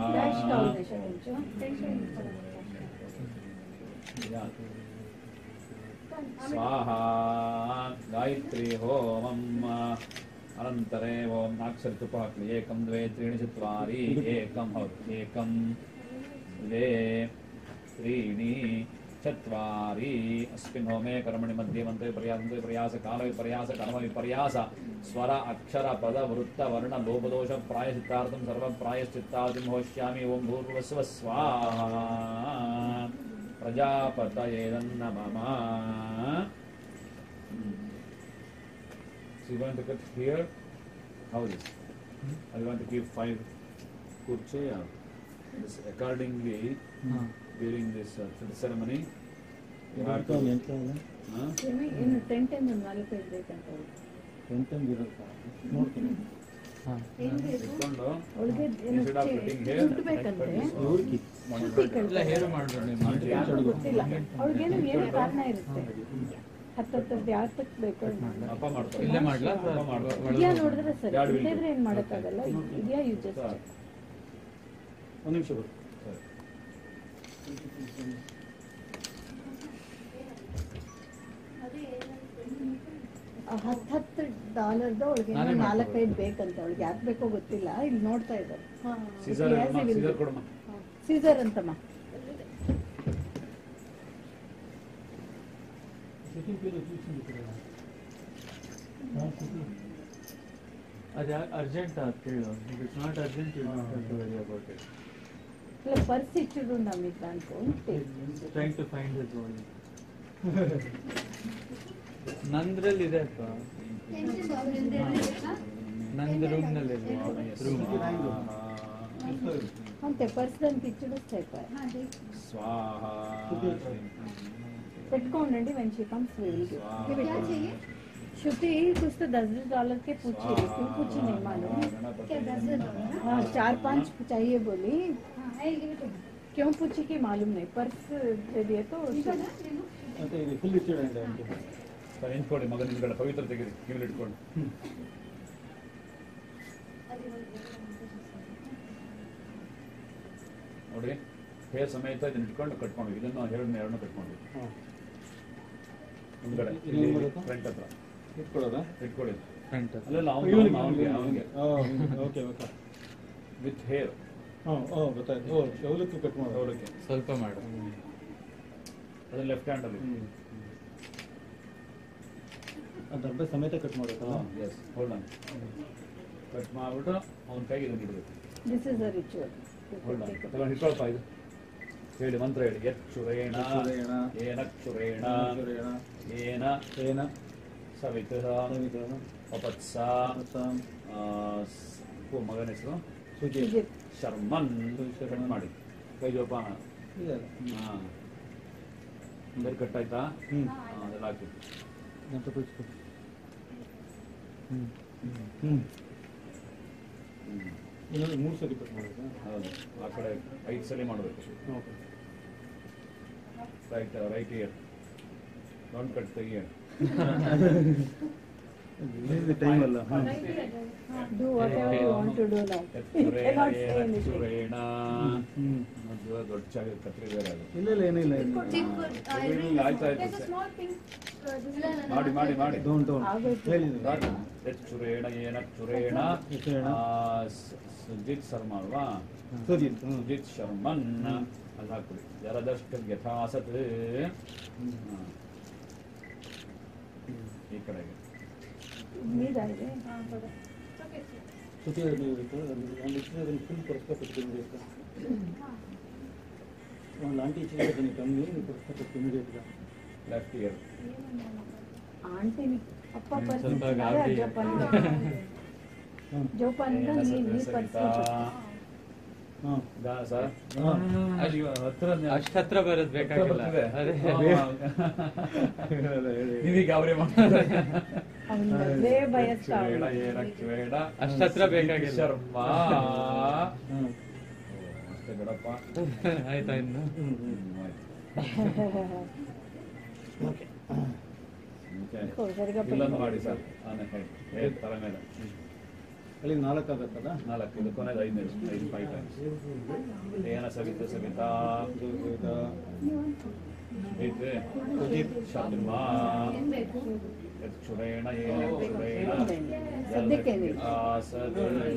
स्वाहा गायत्री होमम् अनन्तरे ओम नाक्षरितुपहाक्लि एकं द्वे त्रीणि चत्वारि एकं भवति एकं द्वे त्रीणि चत्वारि अस्मिन् होमे कर्मणि मध्ये मन्त्रे प्रयासन्ते प्रयास काल विपर्यास कर्म विपर्यास स्वर अक्षर पद वृत्त वर्ण लोपदोष प्रायश्चित्तार्थं सर्व प्रायश्चित्तादिं होष्यामि ओम भूर्भुवस्सुवः स्वाहा प्रजापतये नमः. So you want to cut here? How is this? I want to give five kurchaya. This accordingly during this uh, ceremony. You have to. Huh? ಇನ್ನು ಟೆಂಟ್ ಒಂದು ನಾಲ್ಕೈದು ಬೇಕಂತ ನೋಡ್ತೀನಿ. ಇಟ್ಕೊಂಡು ಅವಳಿಗೆ instead of putting here, ದುಡ್ಡು ಬೇಕಂತೆ ಇಲ್ಲ ಹೇರು ಮಾಡ್ಬೇಡಿ ಗೊತ್ತಿಲ್ಲ ಅವ್ಳಿಗೇನು ಏನು ಕಾರಣ ಇರುತ್ತೆ ಹತ್ತತ್ತದ್ದು ಯಾತಕ್ಕೆ ಬೇಕು ಅಪ್ಪ ಮಾಡ್ತಾರೆ. ಇಲ್ಲೇ ಮಾಡ್ಲಾ ಅಪ್ಪ ಮಾಡ್ತಾರೆ. ಇದೆಯಾ ನೋಡಿದ್ರೆ ಸರಿ ಇಲ್ಲದ್ರೆ ಏನು ಮಾಡೋಕ್ಕಾಗಲ್ಲ ಇದೆಯಾ ಯು ಜಸ್ಟ್ ಒಂದು ನಿಮಿಷ ಬರು. ಹತ್ತು ಹತ್ತು ಡಾಲರ್ದು ಅವಳಿಗೆ ನಾಲ್ಕೈದು ಬೇಕಂತ ಅವಳಿಗೆ ಯಾಕೆ ಬೇಕೋ ಗೊತ್ತಿಲ್ಲ ಇಲ್ಲಿ ನೋಡ್ತಾ ಇದ್ದಾರೆ ಸೀಸರ್ ಅಮ್ಮ, ಸೀಸರ್ ಕೊಡಮ್ಮ. ಸೀಸರ್ ಅಂತಮ್ಮ ಅದು ಅರ್ಜೆಂಟ್ ಅಂತ ಕೇಳು. If it's not urgent you don't have to worry about it. ಇಲ್ಲ ಪರ್ಸ್ ಇಟ್ಟಿರು ನಮಗೆ ಅನ್ಕೊಂಡೆ trying to find his wallet. ನಂದ್ರಲ್ಲಿ ಇದೆ ಅಪ್ಪ, ನಂದು ರೂಮ್ ನಲ್ಲಿ ಇದೆ ರೂಮ್. ಅಂತೆ ಪರ್ಸ್ ದಂತ ಇಚ್ಚಿಡಿಸ್ತಾ स्वाहा పెట్టుకోండి when she comes we will give. Give it to her. श्रुति कुछ तो दस दस डॉलर के पूछी रही क्यों पूछी नहीं मालूम क्या दस डॉलर? हाँ चार पांच चाहिए बोली क्यों पूछी कि मालूम नहीं पर्स दे दिए तो ಮತ್ತೆ ಇದು ಫುಲ್ ಇಟ್ಟಿಡಂತೆ ಅಂತ ಸರ್ ನಿಂತ್ಕೊಳ್ಳಿ ಮಗ, ನಿಮ್ಗಳ ಪವಿತ್ರ ತೆಗೆದು ಕಿವಿಲಿ ಇಟ್ಕೊಂಡು. ನೋಡಿ ಹೇರ್ ಸಮೇತ ಇದನ್ನ ಇಟ್ಕೊಂಡು ಕಟ್ಕೊಂಡು ಇದನ್ನು ಹೇಳನ್ನ ಎರಡನ್ನೂ ಕಟ್ಕೊಂಡು ಮುಂದ್ಗಡೆ ಇಲ್ಲಿ ಬರುತ್ತಾ? ಫ್ರಂಟ್ ಹತ್ರ ಇಟ್ಕೊಳ್ಳೋದಾ? ಇಟ್ಕೊಳ್ಳಿ. ಫ್ರಂಟ್ ಅಲ್ಲೆಲ್ಲ ಇವ್ನಿಗೆ, ಅವನಿಗೆ ಇವ್ನಿಗೆ. ಅವನಿಗೆ ಆ, ಓಕೆ ಓಕೆ ವಿತ್ ಹೇರ್ ಹಾಂ ಓ ಗೊತ್ತಾಯ್ತು. ಓ ಶೌಲಕ್ಕೆ ಕಟ್ ಮಾಡೋದು. ಅವಳಿಗೆ ಸ್ವಲ್ಪ ಮಾಡು. ಅದು ಲೆಫ್ಟ್ ಹ್ಯಾಂಡ್ ಅಲ್ಲಿ. ಅದು ಡಬ್ಬೆ ಸಮೇತ ಕಟ್ ಮಾಡೋದು. S hold on. ಕಟ್ ಮಾಡ್ಬಿಟ್ಟು ಅವನ ಕೈಗೆ ಇದನ್ನು ಇಡಬೇಕು. this is a ritual. Hold on. ತಗೊಂಡು ಹಿಡ್ಕೊಳ್ಪ ಇದು ಹೇಳಿ ಮಂತ್ರ ಹೇಳಿ. ಯಚ್ಚುರೇಣ ಯಚ್ಚುರೇಣ ಏನಕ್ಷುರೇಣ ಯಚ್ಚುರೇಣ ಏನ ಏನ ಸವಿತುಃ ಸವಿತಃ ಅಪತ್ಸ ಅಪತ್ಸಾಂ ಆ, ಮಗನ ಹೆಸರು ಸುಜಿ Sujit. ಶರ್ಮನ್. ಶರ್ಮನ್. ಕಟ್ ಮಾಡಿ ಕೈ ಜೋಪಾನ. ಇದೆ. ಹಾಂ ಬೇರೆ ಕಟ್ ಆಯ್ತಾ? ಹ್ಞೂ ಹಾಂ ಅದೆಲ್ಲ ಹಾಕಿ. ನಾನು ತಗೊಳ್ಸ್ಕೊ. ಹ್ಞೂ ಹ್ಞೂ ಇನ್ನೊಂದು ಮೂರು ಸರಿ ಕಟ್ ಮಾಡೋದಾ? ಹೌದು ಆ ಕಡೆ ಐದು ಸಲ ಮಾಡಬೇಕು. Okay right right ear don't cut the ear. Time ಅಲ್ಲ. Do whatever you want to do now. You cannot say anything. ಯಚ್ಚುರೇಣ ಹ್ಞೂ ದೊಡ್ಡ ಚಾಗ ಕತ್ರಿ ಬೇರೆ ಅದು. ಇಲ್ಲ ಇಲ್ಲ ಏನಿಲ್ಲ ಏನಿಲ್ಲ. ಇಲ್ಲ, ಆಯ್ತು ಆಯ್ತು There's a small pink. Uh, this ಮಾಡಿ ಮಾಡಿ ಮಾಡಿ. ಡೋಂಟ್ ಡೋಂಟ್ ಆಗೋಯ್ತು. ಹೇಳಿದ್ರು. ಯಚ್ಚುರೇಣ ಏನಚ್ಚುರೇಣ ಯಚ್ಚುರೇಣ. ಆ, ಸ- ಸುಜಿತ್ ಶರ್ಮಾ ಅಲ್ವಾ? ಸುಜಿತ್. ಹ್ಞೂ ಸುಜಿತ್ ಶರ್ಮನ್ ಅಲ್ಲಿ ಹಾಕ್ಬಿಡಿ. ಜರದಷ್ಟು ಯಥಾಸತ್. ಹಾಂ. ಈ ಕಡೆಗೆ ನೀರಾಗಿದೆ ಸುತಿ ನೀವು ಒಂದು ಇಟ್ಟಿದ್ರೆ ಅದನ್ನು ಫುಲ್ ಪುರಸ್ಕಾರ ಕೊಡ್ತೀನಿ. ಒಂದು ಆಂಟಿ ಇಚ್ಚಿದ್ರೆ ಅದನ್ನು ಕಮ್ಮಿ ಪುರಸ್ಕಾರ ಕೊಡ್ತೀನಿ ಇಮಿಡಿಯೇಟ್గా. ಲೆಫ್ಟ್ ಇಯರ್ ಆಂಟಿನಿ ಅಪ್ಪ ಪರ್ಸ್ ಸ್ವಲ್ಪ ಅದೇ ಗಾಬರಿ. ಜೋಪಾನ ಜೋಪಾನಿಂದ ನೀ ನೀ ಪರ್ಸ್ ಹಾಂ ಸರ್ ಹಾಂ ಅಲ್ಲಿ ಹತ್ರ ಅಷ್ಟ್ ಹತ್ರ ಬರೋದ್ ಬೇಕಾಗಿಲ್ಲ. ಅದೇ ನೀವೀಗ ಗಾಬರಿ ಮಾಡ್ತಾರೆ. ಅವ್ನು ಮದ್ವೆ ಬಯಸ್ತಾ ಬೇಡ ಅವ್ನು. ಏನಕ್ಕೆ ಬೇಡ. ಅಷ್ಟ್ ಹತ್ರ ಬೇಕಾಗಿಲ್ಲ. ಶರ್ಮಾ ಹಾಂ ಅಷ್ಟೇ ಬೇಡಪ್ಪ. ಆಯ್ತಾ ಇನ್ನು ಹ್ಞೂ ಹ್ಞೂ ಹ್ಮ್, ಆಯ್ತು. Okay okay. ಹೋ, ಸರಿಗಪ್ಪ. ಇಲ್ಲೊಂದು ಮಾಡಿ ಸರ್ ಆನೆ ಹೇಳಿ ಹೇಳಿ ತರ ಮೇಲೆ ಅಲ್ಲಿ ನಾಲ್ಕು ಆಗುತ್ತಲ್ಲ. ನಾಲ್ಕು ಇದು ಕೊನೆದು ಐದು ಐದು ಫೈವ್ ಟೈಮ್ಸ್. ಏನ ಸವಿತ ಸವಿತಾ ಇದು ಐತೆ ಶರ್ಮಾ ಯಕ್ಷುರೇಣ ಏನ ಕ್ಷುರೇಣ ಸದ್ಯಕ್ಕೇನಿಲ್ಲ. ಆಸದ್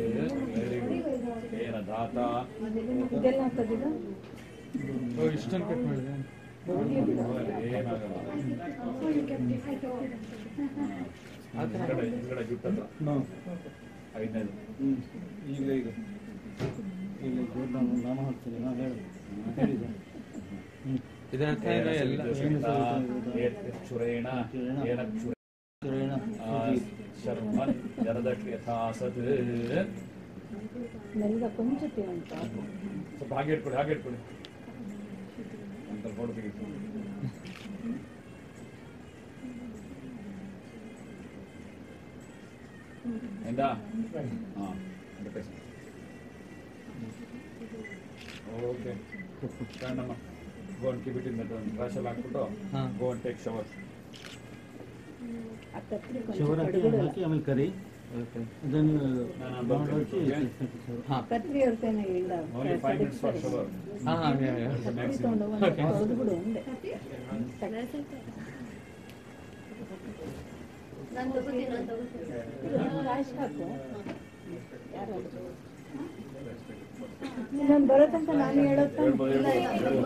ಏನ ಧಾತ ಇದೆಲ್ಲ ಹಾಕೋದಿಲ್ಲ ಇಷ್ಟೊಂದು ಕಟ್ ಮಾಡಿದೆ ಏನಾಗಲ್ಲ ಹಿಂದ್ಗಡೆ ಹಿಂದ್ಗಡೆ ಜುಟ್ಟತ್ರ ಐದನೇದು ಹ್ಞೂ ಈಗ ಈಗ ಈಗ ಜೋರ್ ನಾನು ನಾಮ ಹಾಕ್ತೀನಿ ನಾನು ಹೇಳು ಹೇಳಿದೆ ಹ್ಞೂ ಇದರ ಅರ್ಥ ಏನು ಎಲ್ಲ ಕ್ಷುರೇಣ ಏನ ಕ್ಷುರೇಣ ಶರ್ಮನ್ ಜರದಕ್ಕೆ ಯಥಾಸತ್ ಮೆಲ್ಗ ಕೊಂಚತೆ ಅಂತ ಸ್ವಲ್ಪ ಹಾಗೆ ಇಟ್ಕೊಳ್ಳಿ ಹಾಗೆ ಇಟ್ಕೊಳ್ಳಿ ಅಂತ ಫೋಟೋ ತೆಗಿತು ಎಂದ ಹಾಂ ಓಕೆ ಕಣ್ಣಮ್ಮ ಗೋನ್ ಕಿಬಿಟಿಂದ ರಾಶಲ್ಲಿ ಹಾಕ್ಬಿಟ್ಟು ಗೋನ್ ಟೇಕ್ ಶವರ್ ಆ ಕತ್ರಿ ಶವರ್ ಹಾಕಿ ಹಾಕಿ ಆಮೇಲೆ ಕರಿ ಇದನ್ನು ಹಾಂ ಕತ್ರಿ ಅವ್ರತೇನ ಇಲ್ಲ only five minutes for shower ಹಾಂ ಕತ್ರಿ ತಗೊಂಡು ಹೊಡೆದು ಬಿಡು ಒಂದೇ ನಾನು ತಗೋತೀನಿ ನಾನು ತಗೋತೀನಿ ರಾಶಿ ಹಾಕು ಯಾರು ನಾನು ಬರೋ ತನಕ ನಾನು ಹೇಳೋದು ಹೇಳ್ಬೋದು ಹೇಳ್ಬೋದು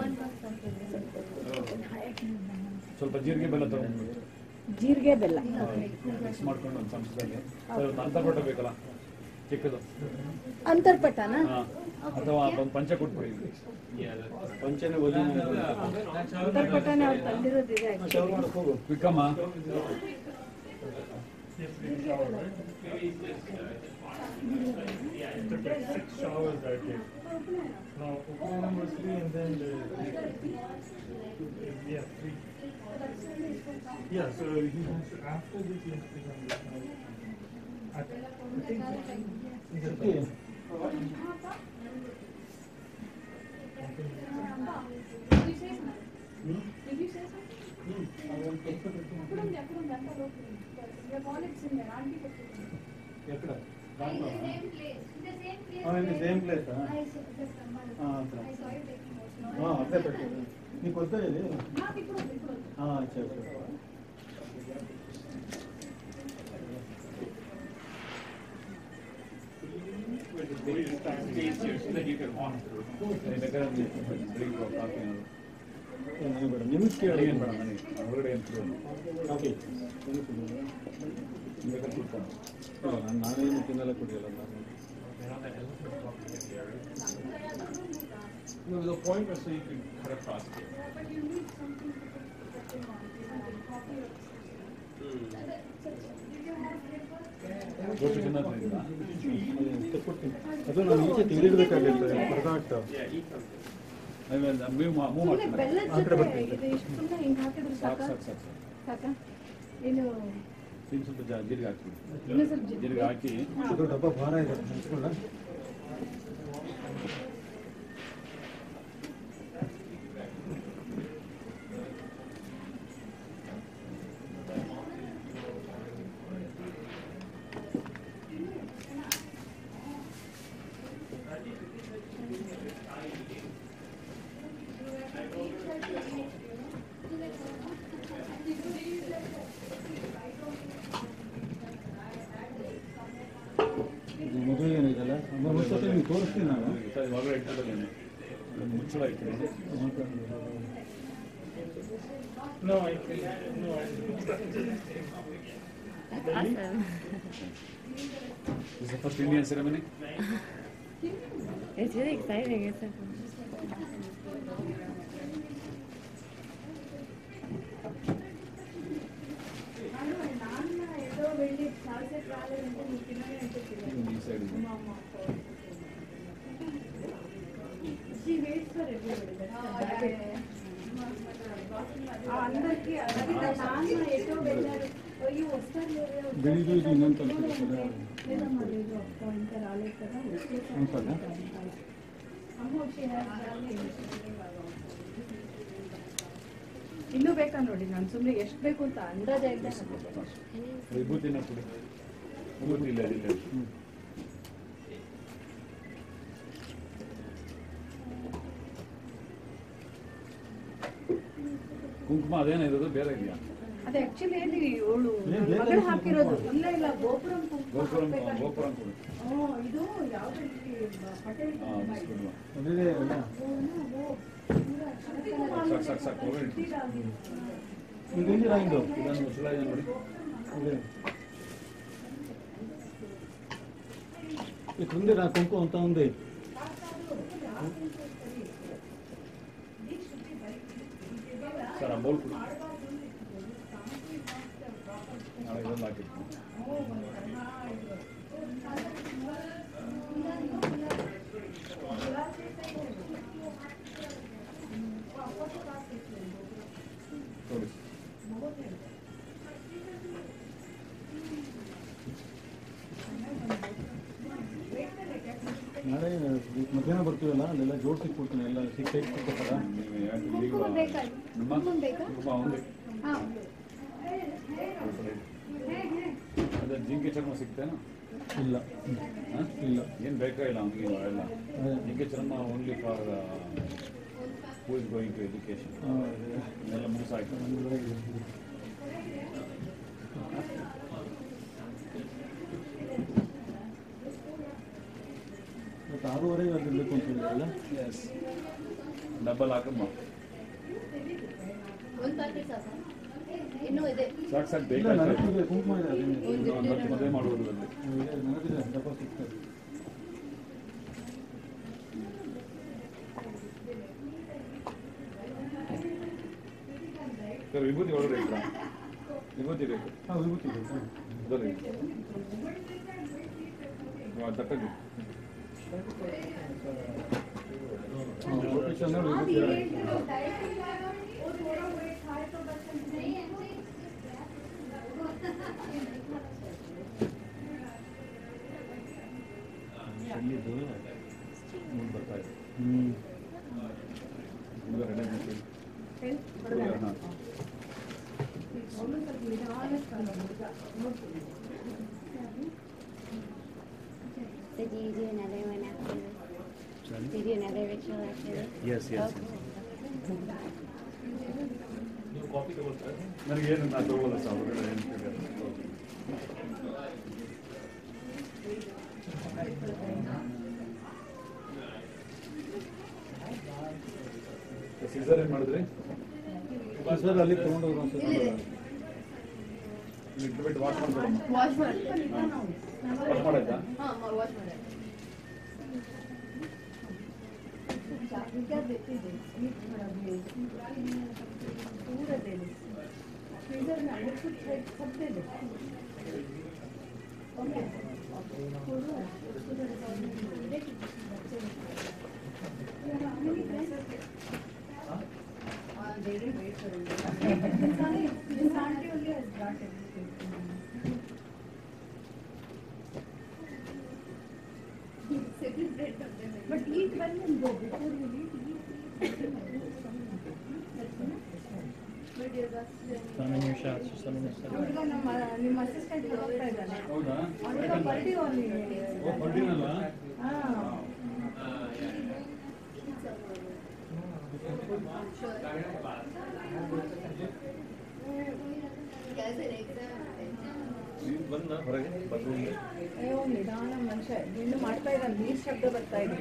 ಸ್ವಲ್ಪ ಜೀರಿಗೆ ಬೆಲ್ಲ ತಗೊಂಡ್ಬಿಟ್ಟು ಜೀರಿಗೆ ಬೆಲ್ಲ ಮಿಕ್ಸ್ ಮಾಡ್ಕೊಂಡು ಒಂದು ಸಂಸ್ಥೆಯಲ್ಲಿ ಸ್ವಲ್ಪ ಅಂತರ್ಪಟ ಬೇಕಲ್ಲ ಚಿಕ್ಕದು ಅಂತರ್ಪಟನ ಹಾ. ಅಥವಾ ಒಂದು ಪಂಚ ಕೊಟ್ಬಿಡಿ ಪಂಚನೆ ಒಲಿ ಅಂತರ್ಪಟನೆ ಅವ್ರು ತಂದಿರೋದಿದೆ ಶವರ್ ಮಾಡಕ್ಕೆ ಹೋಗು ಕ್ವಿಕ್ಕಮ್ಮ six showers I take. Now, Upama number three and then the, yeah, three. Yeah, so he has to, after this, he has to become this now. I I think so. Is it Did you say something? Appudundi, appudundi, anta lopu. Your colleagues in there, auntie kottidare. ಎక్కడ In the same place. In the same place. ಹಾಂ ಇಲ್ಲಿ same place I saw the Brahman. ಹಾಂ I saw it taking notes. ಹಾಂ ಅದೇ ಪಟ್ಟಿದೆ ನೀವು ಕೊಡ್ತಾ ಇದೆ Not ippudu, ippudu. ಹಾಂ ಅಚ್ಚಾ ಅಚ್ಚಾ ನನಗೆ ಬೇಡ ನಿಮಗೆ ಕೇಳಿ ಏನು ಬೇಡ ನನಗೆ ಹೊರಗಡೆ ಏನು ಕಾಫಿ ಬೇಕಾದ್ರೆ ಕೂತ್ಕೊಂಡು ನಾನು ನಾನೇನು ತಿನ್ನಲ್ಲ ಕುಡಿಯಲ್ಲ ನಾನು No, the point was so you could cut across it. But you need something to put something on. Coffee or Did you have breakfast? Dosa ತಿನ್ನೋದ್ರಿಂದ ತಕ್ಕೊಡ್ತೀನಿ ಅದು ನಾನು ಈಚೆ ತಿಳಿದಿರಬೇಕಾಗಿರ್ತದೆ ಪದಾರ್ಥ Yeah, eat something. ಆಮೇಲೆ ಮೂವ್ ಮೂವ್ ಸುಮ್ಮನೆ ಮಾಡ್ತೀನಿ ಬೆಲ್ಲದ ಆ ಕಡೆ ಜೊತೆ ಬರ್ತೀನಿ. ಇದು ಇಷ್ಟು ಸುಮ್ಮನೆ ಹಿಂಗೆ ಹಾಕಿದ್ರೆ ಸಾಕು ಸಾಕ ಸಾಕು ಸಾಕು ಸಾಕು ಸಾಕ ಇನ್ನು ಇನ್ನು ಸ್ವಲ್ಪ ಜಾ ಜೀರಿಗೆ ಹಾಕ್ತೀನಿ ಇನ್ನೂ ಸ್ವಲ್ಪ ಜಿ- ಜೀರಿಗೆ ಹಾಕಿ ಇದು ಡಬ್ಬ ಭಾರ ಇದೆ ಹಂಚ್ಕೊಳ್ಳ ಇದು ಮದುವೆ ಏನಿದೆಲ್ಲ ಒಂದ್ಸತಿ ನೀವು ತೋರಿಸ್ತೀನಿ ನಾನು ಸರಿ ಹೊರಗಡೆ ಇಟ್ಟಿದ್ದೇನೆ ಮುಚ್ಚಳ ಇಟ್ಟಿದ್ದೀನಿ No, I can, no, I That's awesome. This is the first Indian ceremony. It's really exciting. It's so fun. నాన్న ఏదో వెళ్ళి చాలాసేపు రాలేదంటే నీకు తిననే అనిపించింది ಈ ಸೈಡ್ ಇದೆ. she waits for everybody. That's the habit. ఆ అందరికీ అది నాన్న ఎటో వెళ్ళారు అయ్యో వస్తారు లేదో ಬೆಳಿಗ್ಗೆ ಇದು ಇನ್ನೊಂದು ತಲುಪಿದೆ కదా లేదమ్మా లేదు అక్క ఇంకా రాలేదు కదా ಅನ್ಸಲ್ಲ ಅಮ್ಮ ಇನ್ನೂ ಬೇಕಾ ನೋಡಿ ನಾನು ಸುಮ್ಮನೆ ಎಷ್ಟು ಬೇಕು ಅಂತ ಅಂದಾಜ ಇಲ್ಲ ವಿಭೂತಿನ ಕೊಡಿ ವಿಭೂತಿ ಇಲ್ಲ ಇಲ್ಲ ಕುಂಕುಮ ಅದೇನ ಇರೋದು ಬೇರೆ ಇದೆಯಾ? ಅದು ಆಕ್ಚುಲಿ ಏನು ಇವಳು ಏನ್ ಬೇಕಾದ್ರೆ ಮಗಳು ಹಾಕಿರೋದು. ಕುಂಕುಮ? ಇಲ್ಲ ಇಲ್ಲ ಗೋಪುರಂ ಕುಂಕುಮ ಗೋಪುರಂ ಹಾಕ್ಬೇಕಾಗಿತ್ತು. ಗೋಪುರಂ ಕೊಡು. ಹ್ಮ್, ಇದು ಯಾವ್ದು ಇಲ್ಲಿ ಪಟೇಲ್ ಹಾ, ಕುಂಕುಮ ಬಿಸ್ಕೆಟ್ ಇದೆ. ಬಾ. ಅದಿದೆ ಅಲ್ಲ ಸಾಕು ಸಾಕು ಸಾಕು ಹೋಗಿ ಈಗ ಹೆಂಗಿರಾಗಿದ್ದು ಇದನ್ನು ಮುಚ್ಚಳ ಇದೆ ನೋಡಿ. ಅದೇ ಇದು ಮುಂದೆ ನಾ ಕುಂಕು ಅಂತ ఉంది ಸರ್ ಆ ಬೌಲ್ ಕೊಡಿ. ನಾಳೆ ಇದೊಂದು ಹಾಕಿರ್ತೀನಿ. ನೋಡಿ. ನಾಳೆ ಮಧ್ಯಾಹ್ನ ಬರ್ತೀವಲ್ಲ ಅಲ್ಲೆಲ್ಲ ಜೋಡಿಸಿ ಕೊಡ್ತೀನಿ ಎಲ್ಲ ಸಿಕ್ಕ ಕೊಡ್ತಾರ ನೀವು ಯಾಕೆ ಈಗ ಕುಂಕುಮ ಬೇಕಾ? ನಮ್ಮ ಕುಂಕುಮ ಬೇಕಾ? ಕುಂಕುಮ ఉంది. ಹಾ. ಅದೇ ಜಿಂಕೆ ಚರ್ಮ ಸಿಗ್ತೇನಾ? ಇಲ್ಲ ಹಾ? ಇಲ್ಲ ಏನು ಬೇಕಾ ಇಲ್ಲ ಅವನಿಗೆ ಎಲ್ಲ ಅದೇ. ಜಿಂಕೆ ಚರ್ಮ only for who is going to education. ಆ, ಎಲ್ಲ ಮುಗಿಸಾಯ್ತು. ಇವತ್ತು ಆರೂವರೆಗೆ ಆಗಿರ್ಬೇಕು ಅಂತ ಹೇಳಿದ್ರಲ್ಲ ಎಸ್ ಡಬಲ್ ಹಾಕಮ್ಮ. ಒಂದು ಪ್ಯಾಕೆಟ್ ಸಾಕಾ? ಇನ್ನೂ ಇದೆ. ಸಾಕು ಸಾಕು ಇಲ್ಲ ಬೇಕಾಗ್ತದೆ. ನನಗಿದೆ ಕುಂಕುಮ ಇದೆ ಅದೇನಿದೆ ಮತ್ತೆ ಮದುವೆ ಮಾಡುವುದರಲ್ಲಿ ನನಗಿದೆ ಡಬ್ಬ ಸಿಗ್ತದೆ ಸರ್ ವಿಭೂತಿ ಒಳಗಡೆ ಇಟ್ರಾ? ವಿಭೂತಿ ಬೇಕು. ಹಾಂ ವಿಭೂತಿ ಇದೆ ಹಾಂ ಅದರಲ್ಲಿ ತಟ್ಟಕ್ಕೆ ಲೊಕೇಶನ್ ವಿಭೂತಿ ಇದೆ. ಚೆಲ್ಲಿದ್ದು ಮುಂದೆ ಬರ್ತಾ ಇದೆ. ಹ್ಞೂ ಹುಡುಗ ರೆಡಿ ಮಾಡ್ತೀವಿ. ಹಾಂ So do you do another one after this? Do you do another ritual after this? Yes yes ನೀವು ಕಾಫಿ ತಗೊಳ್ತಾರೆ? ನನಗೇನು ನಾನು ತಗೊಳ್ಳೋಲ್ಲ ಸರ್ ಹೊರಗಡೆ ಏನು ಸೀಸರ್ ಏನು ಮಾಡಿದ್ರಿ? ಸರ್ ಅಲ್ಲಿ ತೊಗೊಂಡೋಗ್ರು ಅಂತ ಇಟ್ಟು ಬಿಟ್ಟು ವಾಶ್ ಮಾಡ್ಕೊಡಮ್ಮ. ವಾಶ್ ಮಾಡಿ. ವಾಶ್ ಮಾಡಾಯ್ತಾ? ಹಾ, ವಾಶ್ ಮಾಡಿ. They didn't wait for it. This auntie, this auntie only has brought everything. Celebrate of them. But eat well and go. Before you eat, eat, eat. But your ಹುಡುಗ ನಮ್ಮ ನಿಮ್ಮ assistant ಹೋಗ್ತಾ ಇದ್ದಾನೆ. ಹೌದಾ? ಅವನಿಗೆ ಬರ್ಡಿ ಅವನಿಗೆ. ಓ ಬರ್ತೀನಲ್ಲ? ಹಾ. ನೀನು ಬಂದ ಹೊರಗೆ ಬರ್ತೀನಿ. ಅಯ್ಯೋ ನಿಧಾನ ಮನುಷ್ಯ ಇನ್ನು ಮಾಡ್ತಾ ಇದ್ದಾನೆ. ನೀರು ಶಬ್ದ ಬರ್ತಾ ಇದೆ.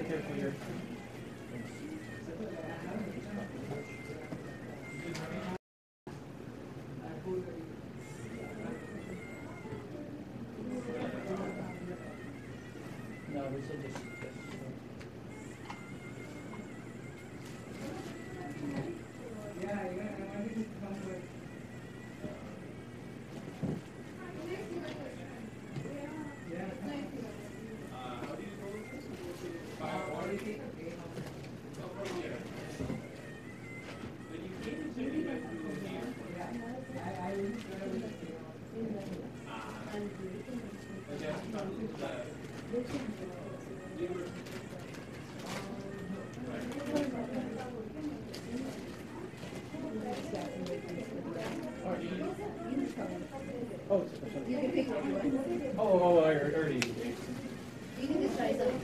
Oh, it's a You can pick one. Oh, oh, I already. You can just try some.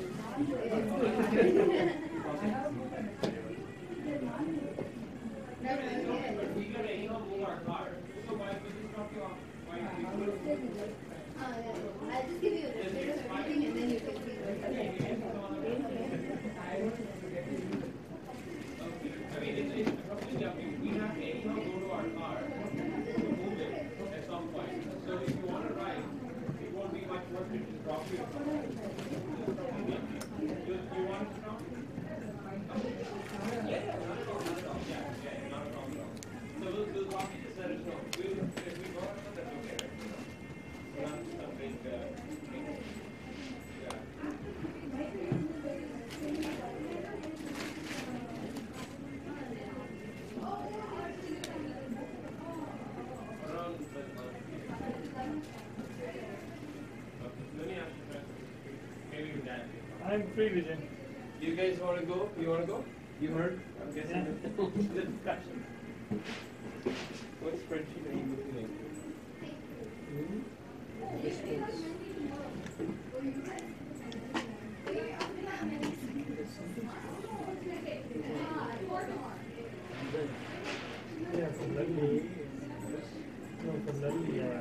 No, no, yeah. I'll just give you a little bit of everything and then you can see what's I'm free, Vijay. You guys want to go? You want to go? You heard? I'm guessing the discussion. What spreadsheet are you looking at? Yeah, from Lally. No, from Lally. Uh,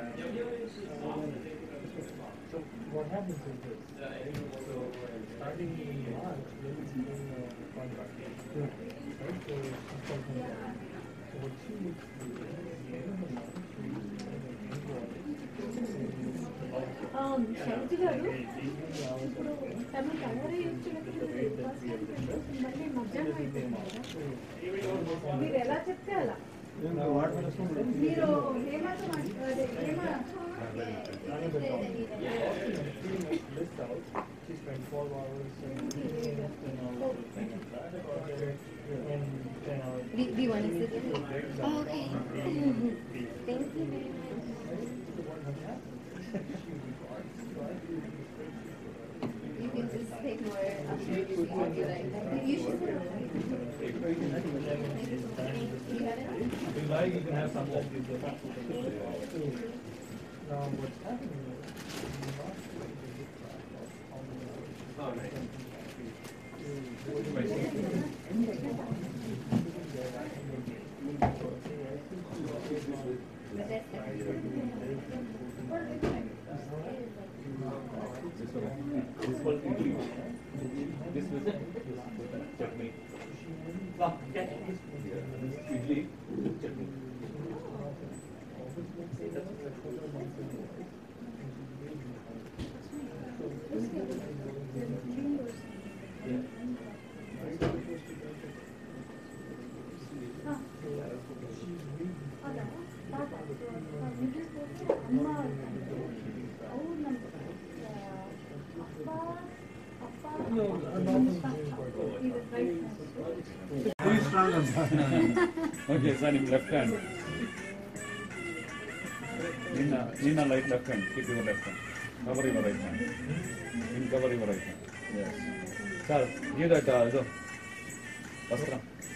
so what happens is this. So starting in March, Lally's doing a contract. Right? So she's talking about. So what she needs to do is, at the end of the month, she needs to send an invoice. Sarath గారు ఇప్పుడు తను cover ఇచ్చినప్పుడు మళ్ళీ మధ్యాహ్నం అయిపోయింది. మీరు ఎలా చెప్తే అలా మీరు హేమతో అదే Hema She spent twelve hours and ten hours and ten hours. Do, do you want to sit there? Oh, okay. Thank you very much. You can just take more after you see what you like. You should sit down. You have it? If you like, you can have some of these. Now, what's happening is, But that's This was it. Chutney. Idli. Chutney. Okay, son, in left hand. Nina, Nina, light left hand. Keep your left hand. Cover your right hand. In cover your right hand. Yes. Sir, give that. Uh, so. Vastra.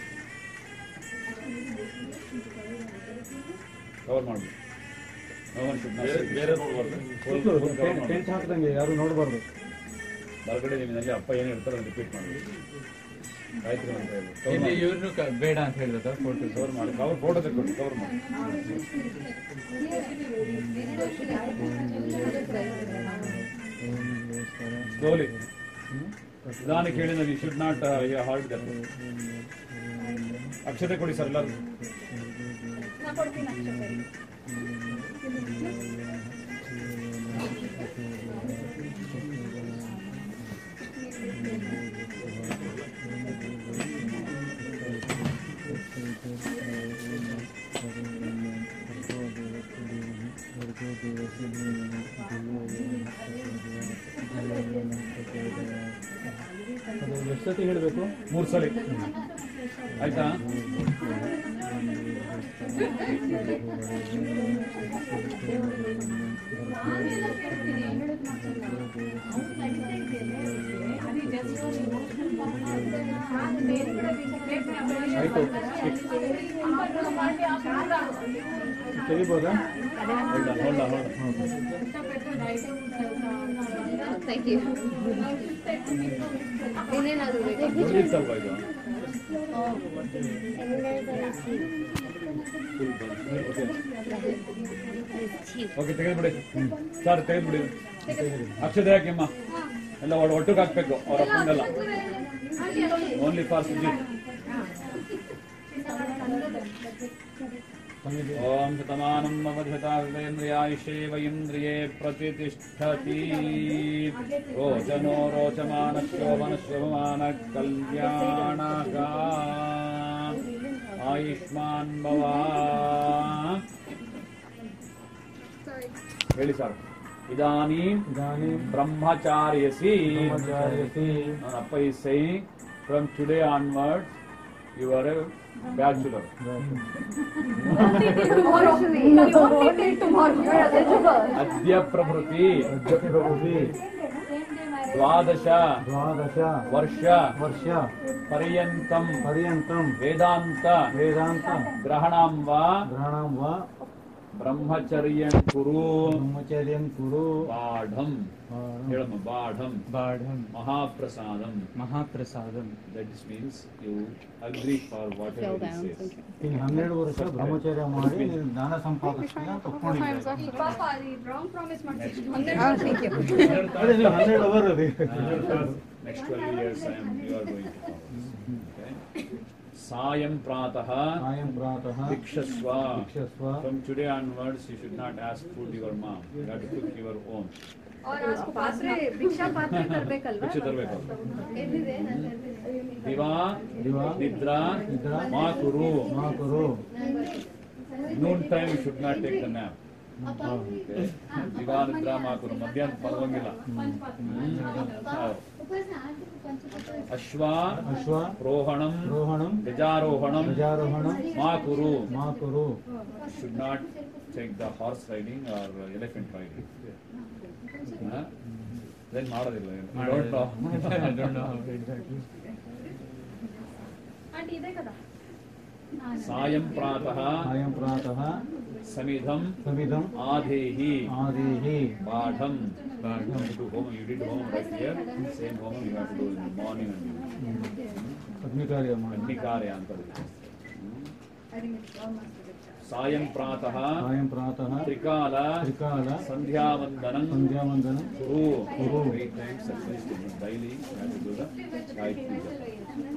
Cover ಮಾಡಿ. No one should not see. ಬೇರೆ ನೋಡ್ಬಾರ್ದು. Tent ಹಾಕ್ದಂಗೆ ಯಾರು ನೋಡಬಾರ್ದು. ಹೊರಗಡೆ ನಿಮ್ಮಲ್ಲಿ ಅಪ್ಪ ಏನು ಹೇಳ್ತಾರೆ ಅದನ್ನು ರಿಪೀಟ್ ಮಾಡಿ. ಆಯ್ತು ಅಂತ ಹೇಳಿ. ಇವ್ರನ್ನು ಬೇಡ ಅಂತ ಹೇಳಿದ ಫೋಟೋ ಕವರ್ ಮಾಡಿ. ಕವರ್ ಫೋಟೋ ತೆಗೆದು ಕವರ್ ಮಾಡಿ. Slowly. ನಿಧಾನಕ್ಕೆ ಹೇಳಿದ you should not hard that. ಅಕ್ಷತೆ ಕೊಡಿ ಸರ್ ಎಲ್ಲರೂ. ಎಷ್ಟು ಸತಿ ಹೇಳಬೇಕು? ಮೂರು ಸಲ ಆಯ್ತಾ? ತೆಗಿಬೋದಾ? Thank you. ಇನ್ನೇನಾದ್ರು ಬೇಕಾ? ನೋಡಿರ್ತಲ್ವಾ ಇದು? ಎಲ್ಲರೂ ಓಕೆ ತೆಗೆದ್ಬಿಡಿ ಸರ್ ತೆಗೆದ್ಬಿಡಿ ಅಕ್ಷತೆ ಹಾಕಿಮ್ಮ ಎಲ್ಲ ಒಟ್ಟಿಗೆ ಹಾಕ್ಬೇಕು ಅವ್ರ ಅಪ್ಪಂಗೆಲ್ಲ ಓನ್ಲಿ ಫಾರ್ ಸುಜಿತ್ ಓಂ ಶತಮಾನಂ ಅವಧತಾ ಹೃದಯೇಂದ್ರಿಯಾಯುಷೇವ ಇಂದ್ರಿಯೇ ಪ್ರತಿಷ್ಠತಿ ರೋಚನೋ ರೋಚಮಾನ ಶೋಭನ ಶೋಭಮಾನ ಕಲ್ಯಾಣಕ ಆಯುಷ್ಮಾನ್ ಭವ ಹೇಳಿ ಸರ್ ಇದಾನೀಂ ಇದಾನೀಂ ಬ್ರಹ್ಮಚಾರ್ಯಸಿ ಬ್ರಹ್ಮಚಾರ್ಯಸಿ ಅಪ್ಪ is saying from today onwards you are a bachelor. ಅದ್ಯ ಪ್ರಭೃತಿ ಅದ್ಯ ಪ್ರಭೃತಿ ದ್ವಾದಶ ದ್ವಾದಶ ವರ್ಷ ವರ್ಷ ಪರ್ಯಂತಂ ಪರ್ಯಂತಂ ವೇದಾಂತ ವೇದಾಂತ ಗ್ರಹಣಂ ವಾ ಗ್ರಹಣಂ ವಾ ಬ್ರಹ್ಮಚರ್ಯಂ ಕುರು ಬ್ರಹ್ಮಚರ್ಯಂ ಕುರು ಬಾಢಂ ಹೇಳಮ್ಮ ಬಾಢಂ ಬಾಢಂ ಮಹಾಪ್ರಸಾದಂ ಮಹಾಪ್ರಸಾದಂ. that means you agree for whatever he says. ನೀನು ಹನ್ನೆರಡು ವರ್ಷ ಬ್ರಹ್ಮಚರ್ಯ ಮಾಡಿ ನೀನು ಜ್ಞಾನ ಸಂಪಾದಿಸ್ತೀನಿ ಅಂತ ಒಪ್ಕೊಂಡಿದ್ದೆ. ಪಾಪ ಅದು wrong promise ಮಾಡ್ತಿದ್ರು. ಅದೇ ನೀವು ಹನ್ನೆರಡು ಅವರ್ ಅದೇ Next twelve years I am you are going to follow. Okay. Sayam pratah ಸಾಯಂ ಪ್ರಾತಃ dikshasva. ದೀಕ್ಷಸ್ವ. From today onwards you should not ask food your mom. You have to cook your own. और आपको पात्रे भिक्षा पात्रे ತರಬೇಕಲ್ವಾ ಭಿಕ್ಷೆ ತರಬೇಕು. ಎಲ್ಲಿದೆ ನಾನು ತರ್ತೀನಿ. ದಿವಾ ದಿವಾ ನಿದ್ರಾ ನಿದ್ರಾ ಮಾ ಕುರು. ಮಾ ಕುರು. Noon time you should not take the nap. Okay. ದಿವಾ ನಿದ್ರಾ ಮಾ ಕುರು. ಮಧ್ಯಾಹ್ನ ಪರವಾಗಿಲ್ಲ. ಅಶ್ವ ಅಶ್ವ ರೋಹಣಂ ರೋಹಣಂ ಗಜಾರೋಹಣಂ ಗಜಾರೋಹಣಂ ಮಾ ಕುರು. ಮಾ ಕುರು. Should not take the horse riding or elephant riding. Huh? Then ಮಾಡೋದಿಲ್ಲ. Don't know. ಆಂಟಿ ಇದೆ కదా ಸಾಯಂ ಪ್ರಾತಃ ಸಾಯಂ ಪ್ರಾತಃ ಸಮಿಧಂ ಸಮಿಧಂ ಆಧೇಹಿ ಆದೇಹಿ ಬಾಢಂ. You do home, you did home right here. Same home you have to do in the morning and evening. ಅಗ್ನಿಕಾರ್ಯ ಮಾಡಿ. ಅಗ್ನಿಕಾರ್ಯ ಅಂತ. ಸಾಯಂ ಪ್ರಾತಃ ಸಾಯಂ ಪ್ರಾತಃ ತ್ರಿಕಾಲ ತ್ರಿಕಾಲ ಸಂಧ್ಯಾವಂದನಂ ಸಂಧ್ಯಾವಂದನಂ ಕುರು. ಕುರು. Three times at least daily you have to do the Gayatri Japa.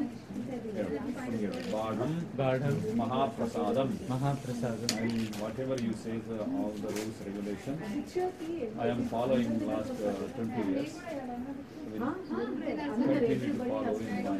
ಬಾಢಂ ಬಾಢಂ ಮಹಾಪ್ರಸಾದಂ. ಮಹಾಪ್ರಸಾದಂ. I, whatever you say, the, all the rules, regulations, I am following last uh, twenty years. I will continue to follow in my.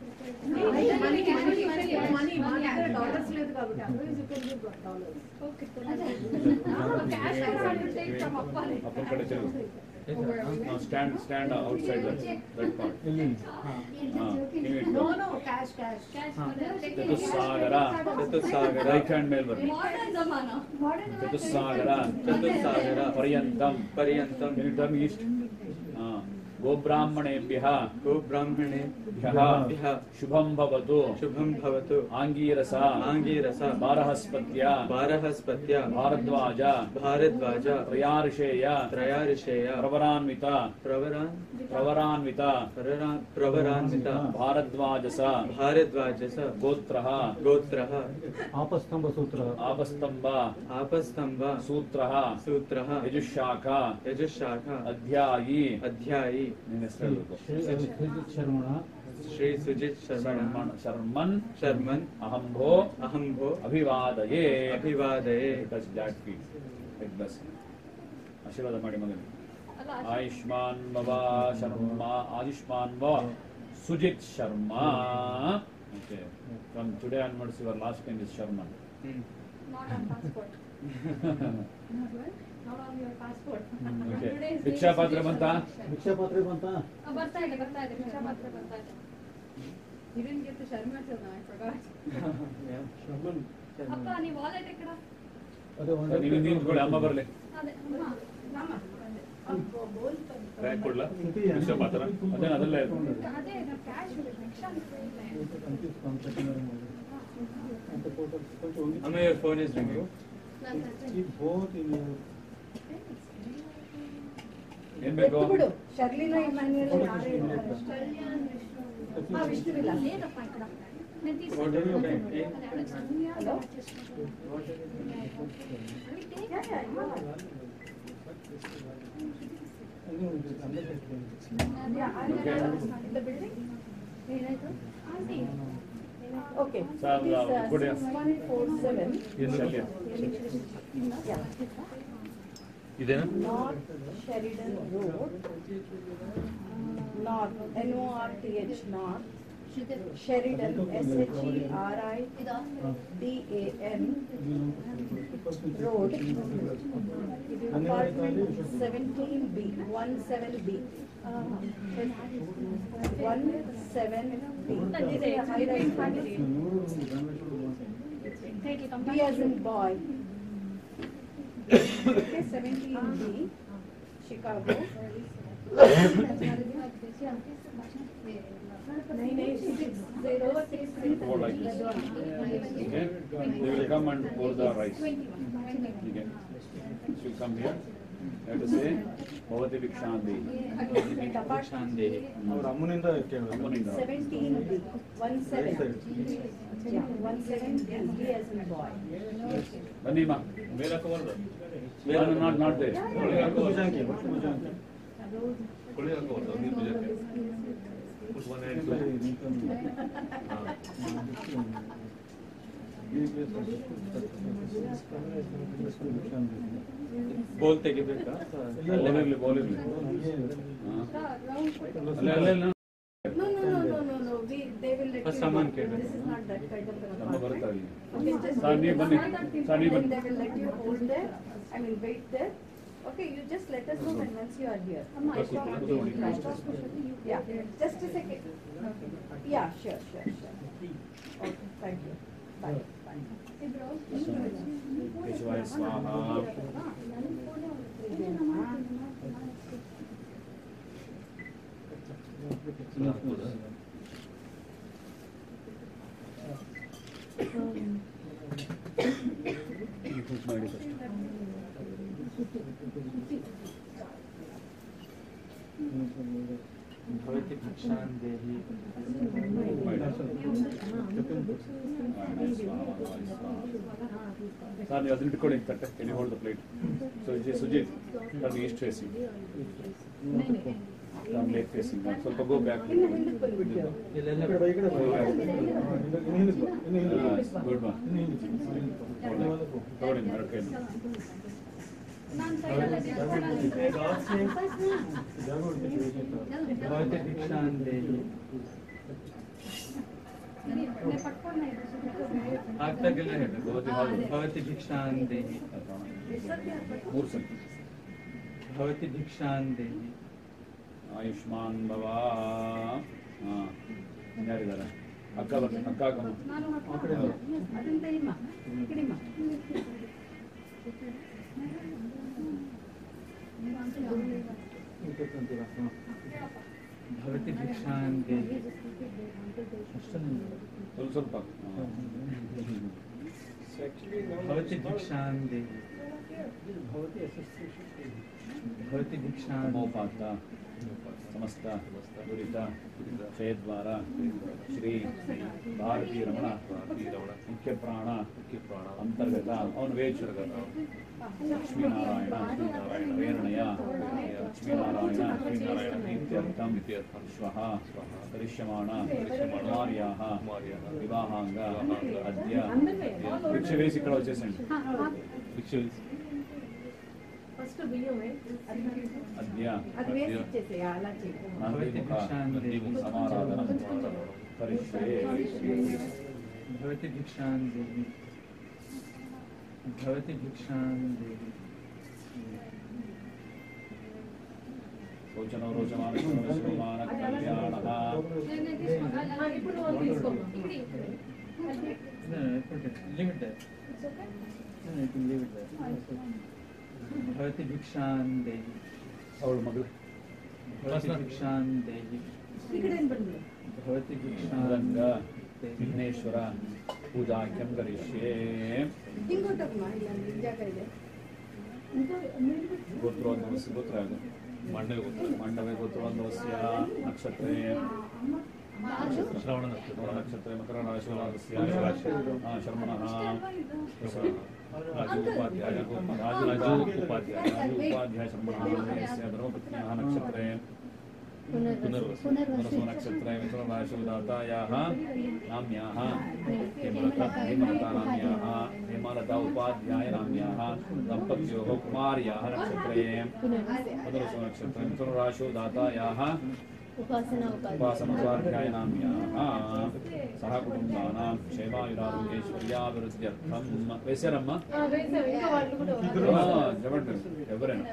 Dollars లేదు కాబట్టి otherwise you can give dollars okay cash I want to take from అప్పాలి ಅಪ್ಪನ ಕಡೆ ಚೆಲ್ಲು. Now stand, stand outside that, that part. ಇಲ್ಲಿ Ah, give it. No no cash cash cash ಚತುಸ್ಸಾಗರ. ಚತುಸ್ಸಾಗರ. Right hand ಮೇಲೆ ಬರ್ರಿ. ಮಾಡರ್ನ್ ಜಮಾನಾ ಮಾಡರ್ನ್ ಚತುಸ್ಸಾಗರ. ಚತುಸ್ಸಾಗರ. ಪರ್ಯಂತಂ. ಪರ್ಯಂತಂ. Can you turn east? Ah. गोब्राह्मणेभ्यः गोब्राह्मणेभ्यः शुभं भवतु शुभं भवतु आंगीरस आंगीरस बारहस्पत्य बारहस्पत्य भारद्वाज भारद्वाज त्रयार्षेय त्रयार्षेय प्रवरान्वित प्रवरान् प्रवरान्वित प्रवरान्वित भारद्वाजस भारद्वाजस गोत्रः गोत्रः आपस्तंभ सूत्र आपस्तंभ आपस्तंभ सूत्रः सूत्रः यजुशाख यजुशाख अध्यायी अध्यायी सुजित शर्मण श्री सुजित शर्मण शर्मन शर्मन अहं भो अहं भो अभिवादये अभिवादये टच दैट फीट एक बस आशीर्वाद ಮಾಡಿ ಮಗನಿಗೆ आयुष्मान भव शर्मा आयुष्मान भव सुजित Sharma okay from today onwards your last name is Sharman not on passport not on your passport okay ಭಿಕ್ಷಾ ಪಾತ್ರೆ ಬಂತಾ ಭಿಕ್ಷಾ ಪಾತ್ರೆ ಬಂತಾ ಬರ್ತಾ ಇದೆ ಬರ್ತಾ ಇದೆ ಭಿಕ್ಷಾ ಪಾತ್ರೆ ಬರ್ತಾ ಇದೆ you didn't get the Sharma till now I forgot Sharman ಅಪ್ಪ ನೀ ವಾಲೆಟ್ ಎక్కడ ಅದೇ ಒಂದು ನೀವು ನಿಂತ್ಕೊಳ್ಳಿ ಅಮ್ಮ ಬರಲಿ ಅದೇ ರಾಮ ಬ್ಯಾಗ್ ಕೊಡ್ಲಾ ಭಿಕ್ಷಾ ಪಾತ್ರ ಅದೇ ಅದಲ್ಲೇ ಅದೇ ನಾನು ಕ್ಯಾಶ್ ಭಿಕ್ಷಾ Amma, your phone is ringing. Keep both in your ಏನ್ ಬೇಕು ಶರ್ಲಿನಾ ಇಮ್ಯಾನ್ಯುಯಲ್ ಯಾರು ಇರ್ತಾರೆ ಆ ವಿಷ್ಣುವಿಲ್ಲ ಲೇದಪ್ಪ ಈ ಕಡೆ ನಾನು What are you doing? Hello Yeah, yeah, you are. Yeah, are you Okay. in the building? Okay. Sir, It is, uh, uh, good day. six one four seven. Shakya. Yeah. ಇದೇನಾ North Sheridan Road. North, N O R T H, North. Sheridan, S H E R I D A N Road. Apartment seventeen B, one seven B. One seven B. B as in boy. Okay, seventeen B, Chicago. Nine eight six zero six three. Pour like this. Okay? They will come and pour the rice. Okay? She will come here. You have to say, Bhavati Vikshandi. Vikshandi. ಅವ್ರ ಅಮ್ಮನಿಂದ ಕೇಳೋದು. ಅಮ್ಮನಿಂದ. Seventeen B, one seven. Yeah, one seven B, B as in boy. ಬನ್ನಿ ಮಾ ಮೇಲೆ ಹಾಕೋಬಾರ್ದು ನಾನು not not ದೇ ಭುಜಂಗಿ, ಭುಜಂಗಿ. ಕೊಳಿ ಹಾಕೋಬಾರ್ದು ನೀರು ಭುಜಕ್ಕೆ ಪುಟ್ ಒನ್ ಏಟ್ ಬೋಲ್ ತೆಗಿಬೇಕಾ? ಬೋಲಿರ್ಲಿ ಬೋಲಿರ್ಲಿ ಅಲ್ಲೇ ಅಲ್ಲೇ No, no, no, no, no, no, we, they will let First you someone go. came. This is not that kind of an ನಮ್ಮ apartment. ಬರ್ತಾ ಇಲ್ಲಿ Okay, just Sir, ನೀವು ಬನ್ನಿ. Sir, ನೀವು then ಬನ್ನಿ. they will let you hold there, I mean, wait there. Okay, you just let us know when once you are here. Yeah, just a second. Yeah, sure, sure, sure. Okay, thank you. Bye, bye. ಕೇಶವಾಯ ಸ್ವಾಹ ಮಾಡಿ ಭವತಿ ಭಿಕ್ಷಾಂ ದೇಹಿ. Sir ನೀವು ಅದನ್ನ ಇಟ್ಕೊಳ್ಳಿ ತಟ್ಟೆ can you hold the plate Sujith Sujith turn east facing turn left facing ಸ್ವಲ್ಪ ಗೋ ಬ್ಯಾಕ್ ಇನ್ನು ಹಿಂದಕ್ಕೆ ಬಂದ್ಬಿಟ್ಟು. ಇಲ್ಲೆಲ್ಲ ಈ ಕಡೆ ಬಾ, ಈ ಕಡೆ ಬಾ. ಇನ್ನು ಹಿಂದಕ್ಕೆ ಬಾ, ಇನ್ನು ಹಿಂದಕ್ಕೆ ಬಾ. ಗುಡ್ ಮಾ ಇನ್ನು ಹಿಂದಕ್ಕೆ ಬಾ. ತಗೊಳ್ಳಿ ಮರಕ್ಕೆ ಭವತಿ ಭಿಕ್ಷಾಂ ದೇಹಿ. ಆಗ್ತಾಗಿಲ್ಲ ಹೇಳಿ. ಭವತಿ ಹಾಲು ಭವತಿ ಭಿಕ್ಷಾಂ ದೇಹಿ. ಮೂರು ಸಲ ಭವತಿ ಭಿಕ್ಷಾಂ ದೇಹಿ. ಆಯುಷ್ಮಾನ್ ಭವ ಹಾಂ ಯಾರಿದ್ದಾರೆ ಅಕ್ಕ ಬರ್ತೀನಿ ಅಕ್ಕ ಅಕ್ಕಮ್ಮ ಆ ಕಡೆ ಬಾ. ಅದನ್ನ ತೆಗಿಮ್ಮ, ಕಿಡಿಮ್ಮ. ಇಪ್ಪತ್ತೊಂದು ಹಾಂ. ಭವತಿ ಭಿಕ್ಷಾಂ ದೇಹಿ. ಸ್ವಲ್ಪ ಸ್ವಲ್ಪ ಹಾಂ. ಭವತಿ ಭಿಕ್ಷಾಂ ದೇಹಿ. ಭವತಿ ಭಿಕ್ಷಾಂ ಮೋಪಾತ ಸಮಸ್ತ ದುರಿತ ಕ್ಷಯದ್ವಾರ ಶ್ರೀ ಭಾರತೀಯ ರಮಣ ಮುಖ್ಯ ಪ್ರಾಣ ಮುಖ್ಯ ಪ್ರಾಣ ಅಂತರ್ಗತ ಅವನು ವೇಶ್ವರಗತ ಲಕ್ಷ್ಮೀನಾರಾಯಣ ಶ್ರೀನಾರಾಯಣ ವೇರಣಯ ಲಕ್ಷ್ಮೀನಾರಾಯಣ ಶ್ರೀನಾರಾಯಣ ಇತ್ಯರ್ಥಂ ಶ್ವಃ ಕರಿಷ್ಯಮಾಣ ಕುಮಾರ್ಯಾಃ ವಿವಾಹಾಂಗ ಅದ್ಯ ಭಿಕ್ಷೆ వేసి ఇక్కడ వచ్చేసండి భిక్ష వేసి ఫస్ట్ బియ్యమే అద్య అది వేసి ఇచ్చేసేయ్, అలా చెయ్యి. నందిముఖ సమారాధనం కరిష్యే భవతి భిక్షాం దేహి. భవతి భిక్షాం దేహి. రోచనో రోచమాన శోమాన కళ్యాణః ఇప్పుడు తీసుకో ఇక్కడ leave it there. Leave it there. ಭವತಿ ಭಿಕ್ಷಾಂ ದೇಹಿ. ಅವಳು ಮಗಳು ಭವತಿ ಭಿಕ್ಷಾಂ ದೇಹಿ. ಈ ಕಡೆ ಏನ್ ಬಂದ್ಬಿಡು. ಭವತಿ ಭಿಕ್ಷಾಂ ರಂಗ ವಿಘ್ನೇಶ್ವರ ಪೂಜಾಖ್ಯಂ ಕರಿಷ್ಯೇ ಇಂಕೋಟಪ್ಪ ಇಲ್ಲ ನಿನ್ ಜಾಗ ಇದೆ. ಗೋತ್ರೋದ್ಭವಸ್ಯ ಗೋತ್ರ ಯಾವುದು ಮಂಡಲ ಗೊತ್ತು ಮಂಡವೆ ಗೋತ್ರೋದ್ಭವಸ್ಯ ನಕ್ಷತ್ರೇ ಶ್ರವಣ ನಕ್ಷತ್ರ ನಕ್ಷತ್ರ ಮಕರ ರಾಶಿವಾದಸ್ಯ ಶರ್ಮಣಃ ರಾಜು ಉಪಾಧ್ಯಾಯ ರಾಜು ಉಪಾಧ್ಯಾಯ ರಾಜು ಉಪಾಧ್ಯಾಯ ಶರ್ಮಣಃ ಧರ್ಮಪತ್ನ್ಯಾಃ ನಕ್ಷತ್ರೇ पुनर्वसु नक्षत्रे मिथुनराशिदातायाः नाम्याः हेमलता हेमलता नाम्याः हेमलता उपाध्याय नाम्याः दम्पत्योः कुमार्याः नक्षत्रे पुनर्वसु नक्षत्रे मिथुनराशिदातायाः उपासना उपासनोपाध्याय नाम्याः सह कुटुम्बानां क्षेमायुरारोग्यैश्वर्याभिवृद्ध्यर्थं वेसरम्म ఎవరైనా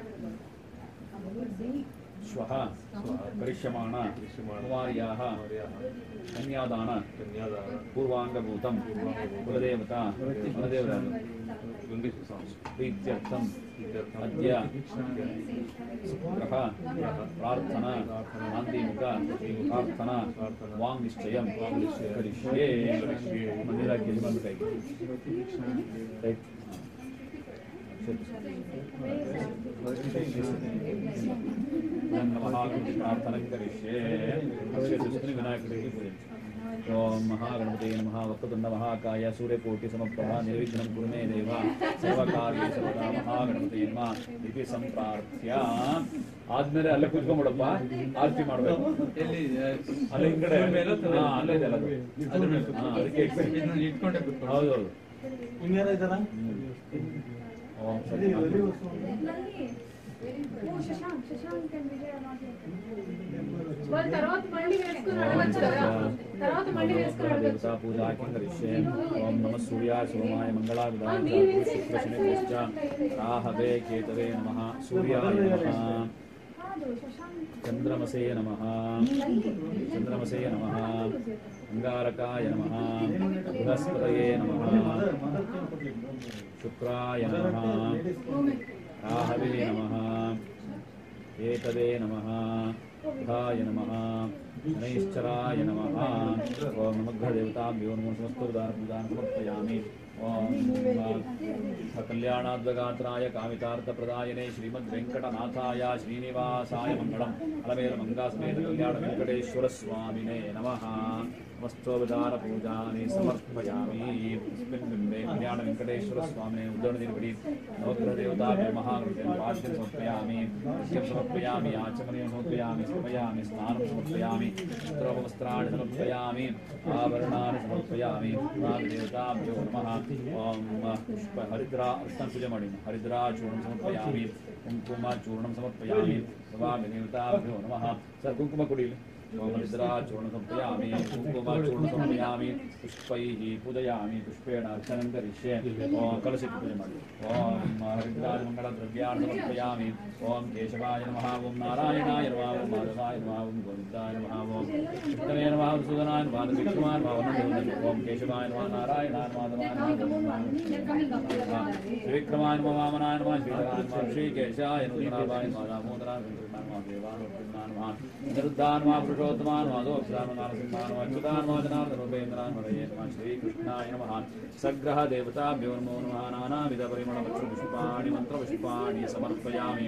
श्वः करिष्यमाण कुमार्याः कन्यादान पूर्वाङ्गभूतं कुलदेवता कुलदेवता प्रीत्यर्थम् अद्य सुग्रह प्रार्थना शान्तिमुख प्रार्थना वाङ्निश्चयं करिष्ये मन्दिराग्य प्रार्थना करिष्ये विनायकदेवी पूजन ओम महागणपते नमः वक्रतुण्ड महाकाय सूर्यकोटि समप्रभा निर्विघ्नं कुरु मे देव सर्वकार्ये सर्वदा महागणपते नमः इति संप्रार्थ्य ಆದ್ಮೇಲೆ ಅಲ್ಲೇ ಕುತ್ಕೊಂಡ್ಬಿಡಪ್ಪ ಆರತಿ ಮಾಡಬೇಕು ಎಲ್ಲಿ ಅಲ್ಲಿ ಹಿಂಗಡೆ ಹಾ ಅಲ್ಲೇ ಇದೆ ಅದಕ್ಕೆ ಇಟ್ಕೊಂಡೆ ಹೌದು ಹೌದು ಇನ್ಯಾರ ಇದ್ದಾರಾ ಓಂ देवता पूजा करिष्ये ओम नमः सूर्याय सोमाय मंगलाय राहवे केतवे नमः सूर्याय नमः चंद्रमसे नमः चंद्रमसे नमः अंगारकाय नमः बृहस्पतये नमः शुक्राय नमः राहवे नमः केतवे नमः बुधाय नमः शनैश्चराय नमः ओम नमग्रहदेवताभ्यो नमो समस्तोदानपूजां समर्पयामि ओम कल्याणाद्वगात्राय कामितार्थप्रदायिने श्रीमद्वेङ्कटनाथाय श्रीनिवासाय मङ्गलम् अलमेल मङ्गासमेत कल्याण वेङ्कटेश्वर स्वामिने नमः नमस्तोपचारपूजानि समर्पयामि तस्मिन् बिम्बे कल्याण वेङ्कटेश्वर स्वामिने उद्धरणनिर्वडि नवग्रहदेवताभ्यो महागणपतिं पाद्यं समर्पयामि अर्घ्यं समर्पयामि आचमनीयं समर्पयामि समर्पयामि स्नानं समर्पयामि वस्त्राणि समर्पयामि आभरणानि समर्पयामि नागदेवताभ्यो नमः ओम पुष्प हरिद्रा अर्चनपूजमणि हरिद्राचूर्णं समर्पयामि कुङ्कुमचूर्णं समर्पयामि देवताभ्यो नमः सर कुङ्कुम कुडील ओम हरिद्राचूर्णं समर्पयामि कुङ्कुमचूर्णं समर्पयामि पुष्पैः पूजयामि पुष्पेण अर्चनं करिष्ये ओम कलशपूजमणि ओम हरिद्रामङ्गलद्रव्याणि समर्पयामि ओम केशवाय नमः ओम नारायणाय नमः ओम माधवाय नमः ओम गोविन्दाय नमः ओम कृष्णाय नमः ओम सुदनाय नमः विष्णुवाय नमः ओम केशवाय नमः नारायणाय नमः माधवाय नमः त्रिविक्रमाय नमः वामनाय नमः श्रीधराय नमः श्रीकेशाय नमः नमः दामोदराय नमः देवाय नमः निरुद्धाय नमः पुरुषोत्तमाय नमः दोक्षाय नमः नरसिंहाय नमः अच्युताय नमः जनार्दनाय रूपेन्द्राय नमः नमः श्रीकृष्णाय नमः सग्रह देवताभ्यो नमो नमः नानाविध परिमलपत्रपुष्पाणि मन्त्रपुष्पाणि समर्पयामि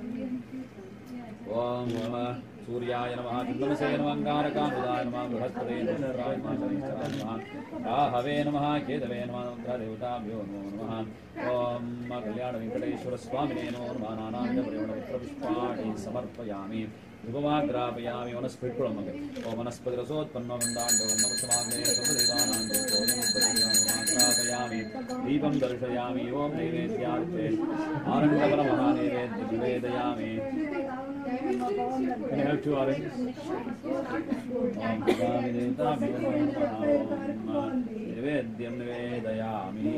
ओम नमः सूर्याय नमः चन्द्रमसे नमः अंगारकाय नमः बृहस्पतये नमः शनैश्चराय नमः राहवे नमः केतवे नमः नवग्रहदेवताभ्यो नमो नमः ओम कल्याण वेङ्कटेश्वर स्वामिने नमो नमः नानाविध परिमलपत्रपुष्पाणि समर्पयामि धूपमाग्रापयामि वनस्पतिकुलमगे ओम वनस्पतिरसोत्पन्नो गन्धाण्डवर्णमसमाग्ने सर्वदेवानां देवोग्रापयामि दीपं दर्शयामि ओम नैवेद्यार्थे आनन्दवरमहानैवेद्यं निवेदयामि You have two oranges. Nivedyam nivedayami.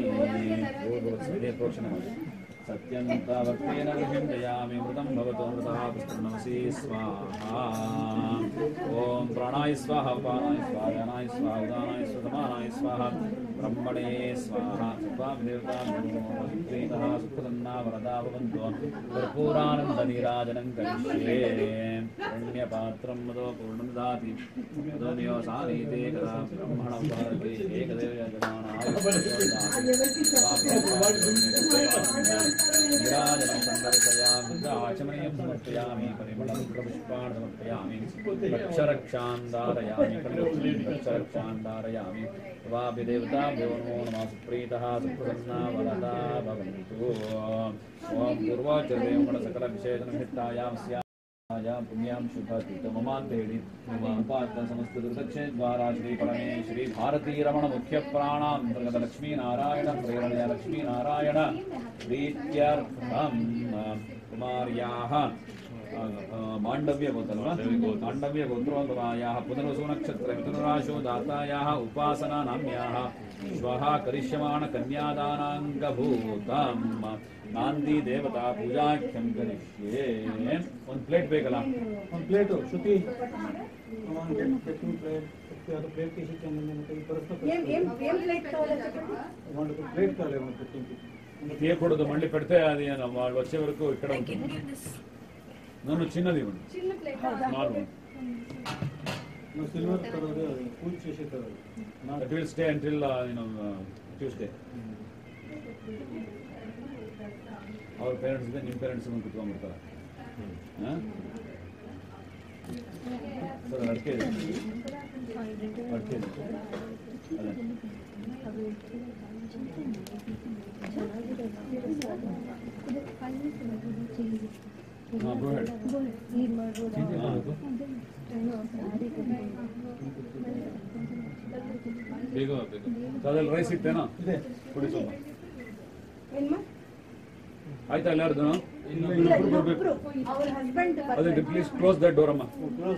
सत्यन्तावक्तेन गृहिं दयामि मृतं भवतो मृतः पुष्टनमसि स्वाहा ॐ प्राणाय स्वाहा अपानाय स्वाहा व्यानाय स्वाहा उदानाय स्वाहा समानाय स्वाहा ब्रह्मणे स्वाहा सुपादेवता सुखदन्ना वरदा भवन्तु कर्पूरानन्दनीराजनं करिष्ये पुण्यपात्रं मदो पूर्णं ददाति मदोनियो सानीते कदा ब्रह्मणं भारते एकदेव नीराजनं सन्दर्शयामि आचमनीयं समर्पयामि परिमलं पुष्पाणि समर्पयामि रक्षरक्षां धारयामि रक्षरक्षां धारयामि वापि देवताभ्यो नमो नमः सुप्रीतः सुप्रसन्ना वरदा भवन्तु ओम पूर्वाचर्यं सकलविशेषणहितायां स्यायां पुण्यां शुभतीतममान्तेडि उपात्त समस्त दुर्दक्षे द्वारा श्री परमे श्री भारती रमण मुख्य प्राणान्तर्गत लक्ष्मी नारायण प्रेरणया लक्ष्मी नारायण प्रीत्यर्थं कुमार्याः मांडव्य गोत्रवा मांडव्य गोत्रोद्भवायाः पुनर्वसु नक्षत्र मिथुनराशो दातायाः उपासना नाम्याः श्वः करिष्यमाण कन्यादानांगभूतं नांदी देवता पूजाख्यं करिष्ये ಒಂದು ಪ್ಲೇಟ್ ಬೇಕಲ್ಲ ಒಂದು ಪ್ಲೇಟ್ ಶ್ರುತಿ ಒಂದು ಪ್ಲೇಟ್ ಅದು ಪ್ಲೇಟ್ కి చికెన్ మనకి ಪರಸ್ಪರ ఏం ఏం ఏం ప్లేట్ కావాలి ಒಂದು ಪ್ಲೇಟ್ కావాలి మనకి తీయకూడదు మళ్ళీ పెడితే అది వాళ్ళు వచ్చే వరకు ఇక్కడ ఉంటుంది నన్ను చిన్నది ఇవ్వండి చిన్న ప్లేట్ స్మాల్ వన్ ನಾವು ಸಿಲ್ವರ್ ತರೋದು ಪೂಜೆ చేసే ತರೋದು It will stay until uh, you know uh, Tuesday. Our parents ಇದೆ ನಿಮ್ಮ ಪೇರೆಂಟ್ಸ್ ಮುಂದೆ ಕುತ್ಕೊಂಡ್ಬಿಡ್ತಾರೆ ಹಾಂ ಸರ್ ಅಡಿಕೆ ಇದೆ ಅಡಿಕೆ ಇದೆ ಅದೇ ಹಾಂ ಗೋ ಹೆಡ್ ಬೇಗ ಬೇಗ ಅದ್ರಲ್ಲಿ ರೈಸ್ ಇತ್ತೇನೋ ಕೊಡಿ ಸ್ವಲ್ಪ ಆಯ್ತಾ ಎಲ್ಲಾರ್ದು ಇನ್ನೊಬ್ರು ಬರ್ಬೇಕು ಅವ್ರ ಹಸ್ಬೆಂಡ್ ಅದೇ ಪ್ಲೀಸ್ ಕ್ಲೋಸ್ ದಟ್ ಡೋರ್ ಅಮ್ಮ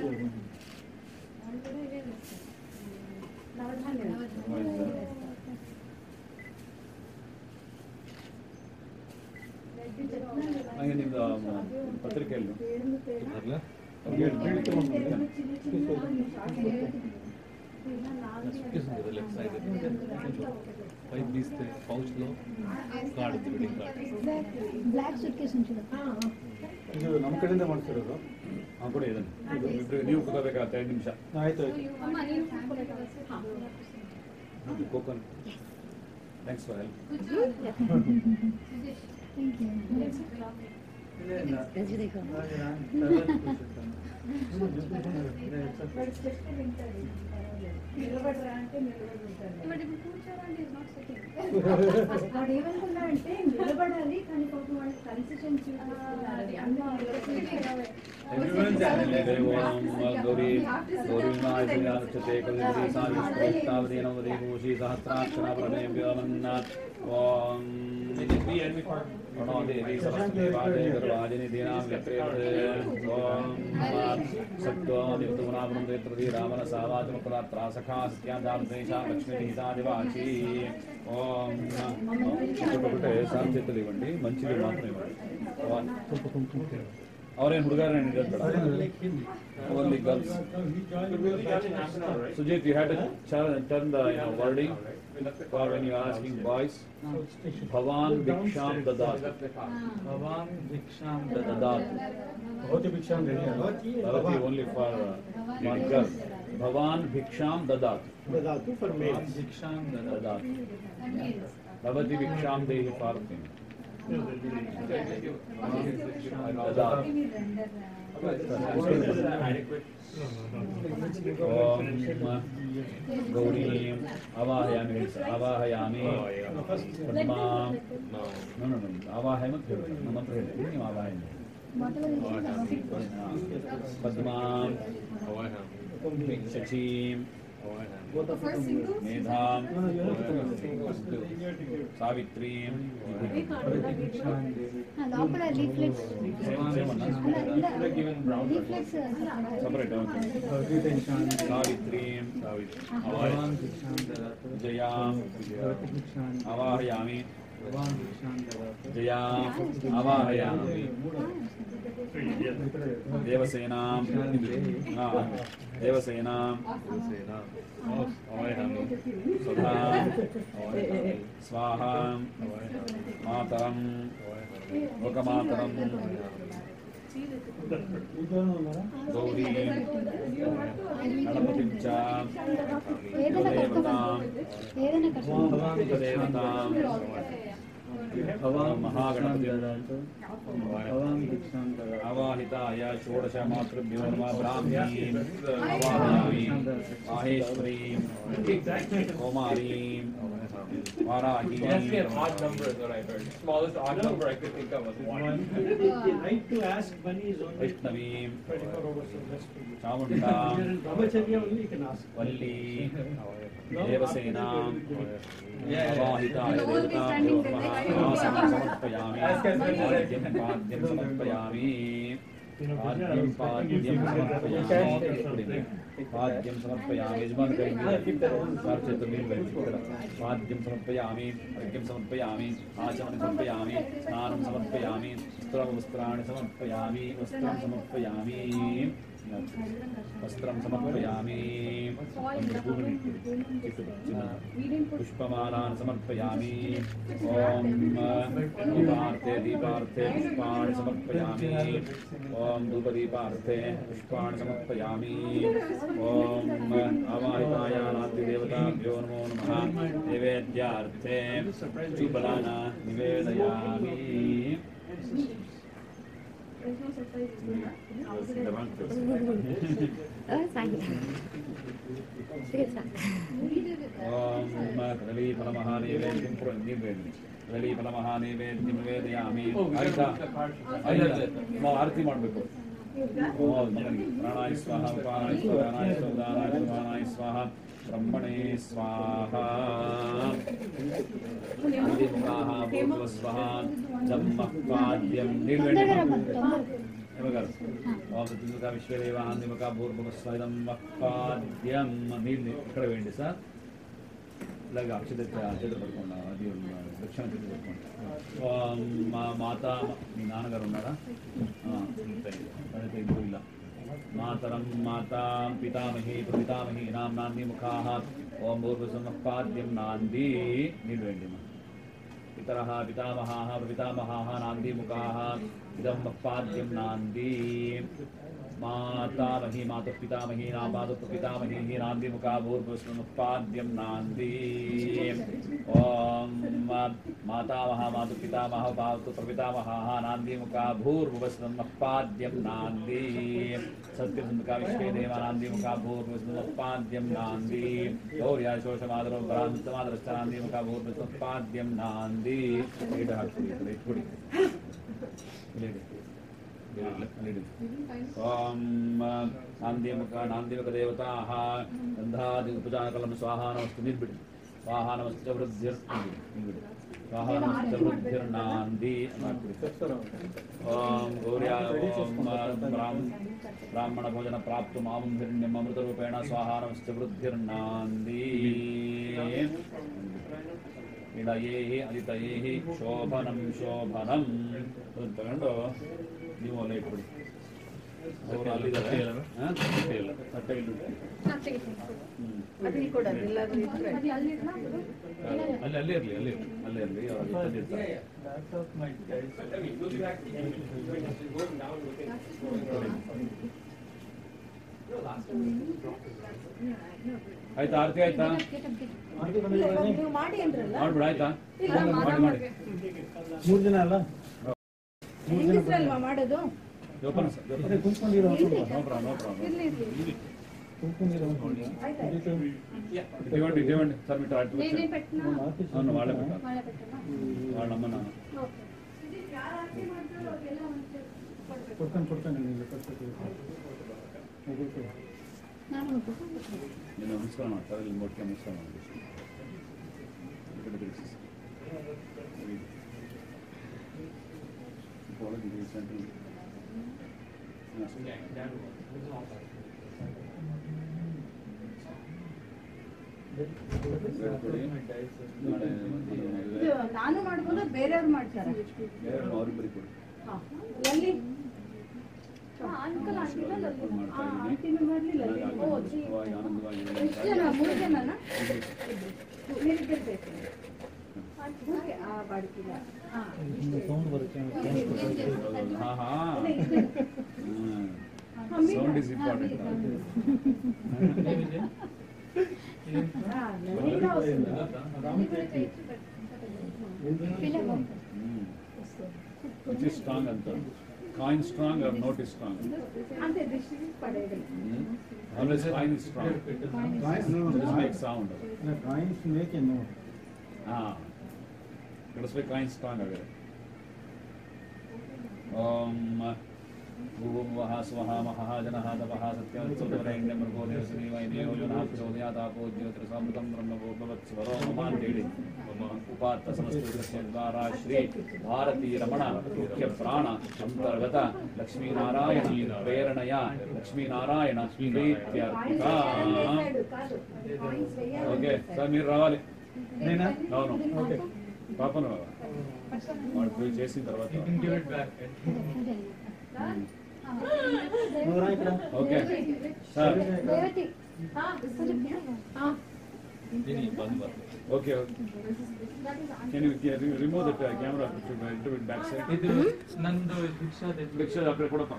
ನನಗೆ ನಿಮ್ದು ಪತ್ರಿಕೆಯಲ್ಲಿ పైప్ తీస్తే పౌచ్లో card wedding card black suitcase ಉಂಟು ಇದು ನಮ್ಮ ಕಡೆಯಿಂದ ಮಾಡ್ತಿರೋದು ಹಾಂ ಕೂಡ ಇದನ್ನು ಇಬ್ಬರು ನೀವು ಕೂತ್ಕೋಬೇಕಾಗತ್ತೆ ಐದು ನಿಮಿಷ ಆಯ್ತು ಆಯ್ತು ಅಮ್ಮ ನೀನು ಕೂತ್ಕೊಳ್ಳಿ. ಹಾ. ಕೋಕೋನ್ ಥ್ಯಾಂಕ್ಸ್ ಫಾರ್ ಹೆಲ್ಪ್ నిలబడరా అంటే నిలబడుంటాను But if you కూర్చోరండి is not sitting. వాడు ఏమనుకున్నా అంటే నిలబడాలి కానీ పాపం వాళ్ళు కన్సిస్టెన్సీ చూపిస్తున్నారు అన్ని ಗೌರಿ ಗೌರಿನಾಯಕತೆ ಕಲ್ಯಾಣಿ ಸಹಸ್ರಾಕ್ಷರ ಪ್ರಣೇಭ್ಯವನ್ನ ಓಂ ಪ್ರಣೋದೇವಿ ಸರಸ್ವತಿ ಗರ್ಭಾಜಿನಿಧೀನಾಂ ಯತ್ರೇ ಓಂ ಸತ್ವದಿವತುನಾವೃಂದೇತ್ರದಿ ರಾಮನ ಸಾವಾಚಮಕರಾತ್ರ ಸಖಾ ಸತ್ಯಾದಾಂತೇಶಾಂ ಲಕ್ಷ್ಮೀದೇಹಿತಾದಿವಾಚಿ ಓಂ ಬಿಟ್ಟೆ ಸಾಧ್ಯತೆಯಲ್ಲಿ ಇవ్వండి మంచిది మాత్రం ఇవ్వండి ಅವ್ರೇನು ಹುಡುಗರೇನು ಇರೋದು ಬೇಡ only girls Sujith you had to turn the you know wording for when you are asking boys bhavan bhiksham dadat ಭವಾನ್ ಭಿಕ್ಷಾಂ dadat ಭವತಿ ಭಿಕ್ಷಾಂ bhavati only for uh, one girl bhavan bhiksham dadat ದದಾತು for male bhiksham dadat bhavati bhiksham dehi for female dadat ओम गौरीं आवाहयामि आवाहयामि पद्मां नो नो नो आवाहय मत करो मत करो नहीं आवाहय पद्मां शचीं मेधां सावित्रीं లోపల లీఫ్లెట్స్ లీఫ్లెట్స్ separate सावित्रीं जयां आवाहयामि जयां आवाहयामि देवसेनां ದೇವಸೇನಾ ಸುಧಾ ಸ್ವಾಹ ಮಾತರಂ ಲೋಕಮಾತರಂ ಗೌರಿ ಗಣಪತಿಂ ಚ ದೇವತಾಂ ದೇವತಾಂ ಮಹಾಗಣಪತಿ ಅವಾಹಿತಾಯ ಷೋಡಶ ಮಾತೃಭ್ಯೋ ನಮಃ ಬ್ರಾಹ್ಮೀಂ ಅವಾಹಯಾಮಿ ಮಾಹೇಶ್ವರೀಂ ಕೌಮಾರೀಂ ವಾರಾಹೀಂ. That's an odd number is what I heard. Smallest odd number I could think of was one. Right to ask money is only ವೈಷ್ಣವೀಂ twenty-four hours of rest for you. ಚಾಮುಂಡಾಂ Here in Brahmacharya only you can ask. ವಲ್ಲೀ ದೇವಸೇನಾಂ ಅವಾಹಿತಾಯ ದೇವತಾಭ್ಯೋ ನಮಃ ಸಮರ್ಪಯಾಮಿ ಪಾದ್ಯಂ ಪಾದ್ಯಂ ಸಮರ್ಪಯಾಮಿ ಪಾದ್ಯಂ ಪಾದ್ಯಂ ಸಮರ್ಪಯಾಮಿ ಪಾದ್ಯಂ ಸಮರ್ಪಯಾಮಿ ಯಜಮಾನ ಕೈಯಿಂದ ಪ್ರಾರ್ಥಿತ ನೀರು ಪಾದ್ಯಂ ಸಮರ್ಪಯಾಮಿ ಅರ್ಘ್ಯಂ ಸಮರ್ಪಯಾಮಿ ಆಚಮನ ಸಮರ್ಪಯಾಮಿ ಸ್ನಾನಂ ಸಮರ್ಪಯಾಮಿ ವಸ್ತ್ರಂ ವಸ್ತ್ರಾಣಿ ಸಮರ್ಪಯಾಮಿ ವಸ್ತ್ರಂ ಸಮರ್ಪಯಾಮಿ ವಸ್ತ್ರಂ ಸಮರ್ಪಯಾಮಿ ಪುಷ್ಪಮಾಲಾನ್ ಸಮರ್ಪಯಾಮಿ ಓಂ ದೀಪಾರ್ಥೆ ದೀಪಾರ್ಥೆ ಪುಷ್ಪಾಣಿ ಸಮರ್ಪಯಾಮಿ ಓಂ ಧೂಪದೀಪಾರ್ಥೆ ಪುಷ್ಪಾಣಿ ಸಮರ್ಪಯಾಮಿ ಓಂ ಅವಾಹಿತಾಯ ನಾದ್ಯದೇವತಾಭ್ಯೋ ನಮೋ ನಮಃ ನೈವೇದ್ಯಾರ್ಥೆ ಚೂಬಲಾನ ನಿವೇದಯಾಮಿ. ಓಂ ಕದಲೀ ಫಲಮಹಾನೈವೇದ್ಯಂ ಕದಲೀ ಫಲಮಹಾನೈವೇದ್ಯಂ ನಿವೇದಯಾಮಿ. ಆಯ್ತಾ ನಾವು ಆರತಿ ಮಾಡಬೇಕು. ಮಗನಿಗೆ ಪ್ರಾಣಾಯ ಸ್ವಾಹ ಉಪಾನಾಯ ಸ್ವಾಹ ದಾನಾಯ ಸ್ವಾಹ ಉದಾನಾಯ ಸ್ವಾಹ ದಾನಾಯ ಸ್ವಾಹ ಬ್ರಹ್ಮಣೇ ಸ್ವಾಹ ಮುಖಾಹ ಭೂರ್ಭುವಃ ಸ್ವಃ ಧಮ್ಮಃ ಪಾದ್ಯಂ ನಿರ್ವೇಣಿ ಇವಾಗ ಓಂ ಸತ್ಯಮುಖ ವಿಶ್ವದೇವಾನ್ ನಿಮಕ ಭೂರ್ಭುವಃ ಸ್ವಃ ಧಮ್ಮಃ ಪಾದ್ಯಂ ನೀರು ಈ ಕಡೆ ವೇಂಡಿ ಸರ್ ಇಲಾಗ ಅಕ್ಷತೆ చేతులు పట్టుకోండి అది దక్షిణ చేతులు పట్టుకోండి. ఓం మాతా మీ నాన్నగారు ఉన్నారా? అదైతే ఇప్పుడు ఇలా మాతరం మాతా పితామహి ప్రపితామహి నాం నాంది ముఖాః ఓం భూర్భువః పాద్యం నాంది నీళ్ళు వేయండి. పితరః పితామహాః ప్రపితామహాః నాంది ముఖాః ఇదం పాద్యం నాంది. मातामही मातुः पितामही नामातुः पितामही नांदी मुखा भूर्भुवः पाद्यं नांदी. ओम मातामह मातुः पितामह मातुः प्रपितामहः नांदी मुखा भूर्भुवः पाद्यं नांदी. सत्यसंधका विश्वेदेवा नांदी मुखा भूर्भुवः पाद्यं नांदी. गौर्या शोषमादरो ब्राह्मणमादरश्च नांदी मुखा भूर्भुवः पाद्यं नांदी. ओम नांदीमुख नांदीमुख देवताः गंधादि उपचारकलम स्वाहा नमस्ते निर्बिड स्वाहा नमस्ते वृद्धिर् स्वाहा नमस्ते वृद्धिर्नांदी. ओम गौर्या ओम ब्राह्मण भोजन प्राप्त मामं हिरण्यम् अमृत रूपेण स्वाहा नमस्ते वृद्धिर्नांदी. इडयेः अदितयेः शोभनं शोभनं ತಗೊಂಡು ನೀವು ಅಲ್ಲೇ ಇಟ್ಬಿಡಿ. ಅವರು ಅಲ್ಲಿದ್ದಾರೆ ತಟ್ಟೆ ಇಲ್ಲ ತಟ್ಟೆ ಇಲ್ಲ ಅಲ್ಲಿ ಅಲ್ಲೇ ಇರಲಿ ಅಲ್ಲಿ ಅಲ್ಲೇ ಇರಲಿ ಅವರು ತಂದಿರ್ತಾರೆ. ಆಯ್ತಾ ಆರತಿ ಆಯ್ತಾ ಮಾಡ್ಬಿಡ ಆಯ್ತಾ ಮಾಡಿ ಮಾಡಿ ಮೂರು ಜನ ಅಲ್ಲ ಮಾಡೋದು ಜೋಪಾನ ಸರ್ ಕುಂತ್ಕೊಂಡಿರೋ ನೋ ಪ್ರಾಬ್ಲಮ್ ನೋ ಪ್ರಾಬ್ಲಮ್ ಕುಂತ್ಕೊಂಡಿರೋ ఇవ్వండి ఇవ్వండి సార్ మీరు అటు అవును వాళ్ళే పెట్టాలి వాళ్ళమ్మ నాన్న ಕೊಡ್ತಾನೆ ಕೊಡ್ತಾನೆ నేను నమస్కారం ಮಾಡ್ತಾರೆ ಇಲ್ಲಿ ಮೊಟ್ಟೆ ನಮಸ್ಕಾರ ಮಾಡಿ ಸೆಂಟ್ರಲ್ ನಾನು ಮಾಡ್ಬೋದು ಬೇರೆಯವ್ರು ಮಾಡ್ತಾರೆ ಅವ್ರಿಗೆ ಬರೀ ಕೊಡಿ ಎಲ್ಲಿ ಅಂಕಲ್ ಆಂಟಿನ ಆಂಟಿನೂ ಮಾಡಲಿಲ್ಲ. ಎಷ್ಟು ಜನ? ಮೂರು ಜನನ? ನೀರಿದ್ದರೆ ಬೇಕು. ಆ ಬಾಡಿಕಿಲ್ಲ. ಸೌಂಡ್ ಬರುತ್ತೆ. Sound is important. Which is strong anta? Coin strong or note is strong? Ante this is padedi. Always coin is strong. Coins no. Just make sound. No, coins make a note. Ah. Let us make coin strong again. Om Bhuvum Vaha Swaha Maha Janaha Davaha Satyam Sodavarenyam Murgo Devasini Vaidyo Yonah Chodhyata Pojyotra Samrutam Brahma Bhagavat Svaro Maman Dedi Upatta Samaskrita Dvara Shri Bharati Ramana Mukhya Prana Antargata Lakshmi Narayana Preranaya Lakshmi Narayana Preetyarpita. Okay, sir, మీరు రావాలి. నేనా? అవును. Okay. పాపను వాడు పోయి చేసిన తర్వాత నువ్వు రా ఇక్కడ. Okay sir. Okay can you remove that camera to bit back side. ಇದು ನಂದು ಭಿಕ್ಷಾ ಭಿಕ್ಷಾ ಅಪ್ಲೈ ಕೊಡಪ್ಪ.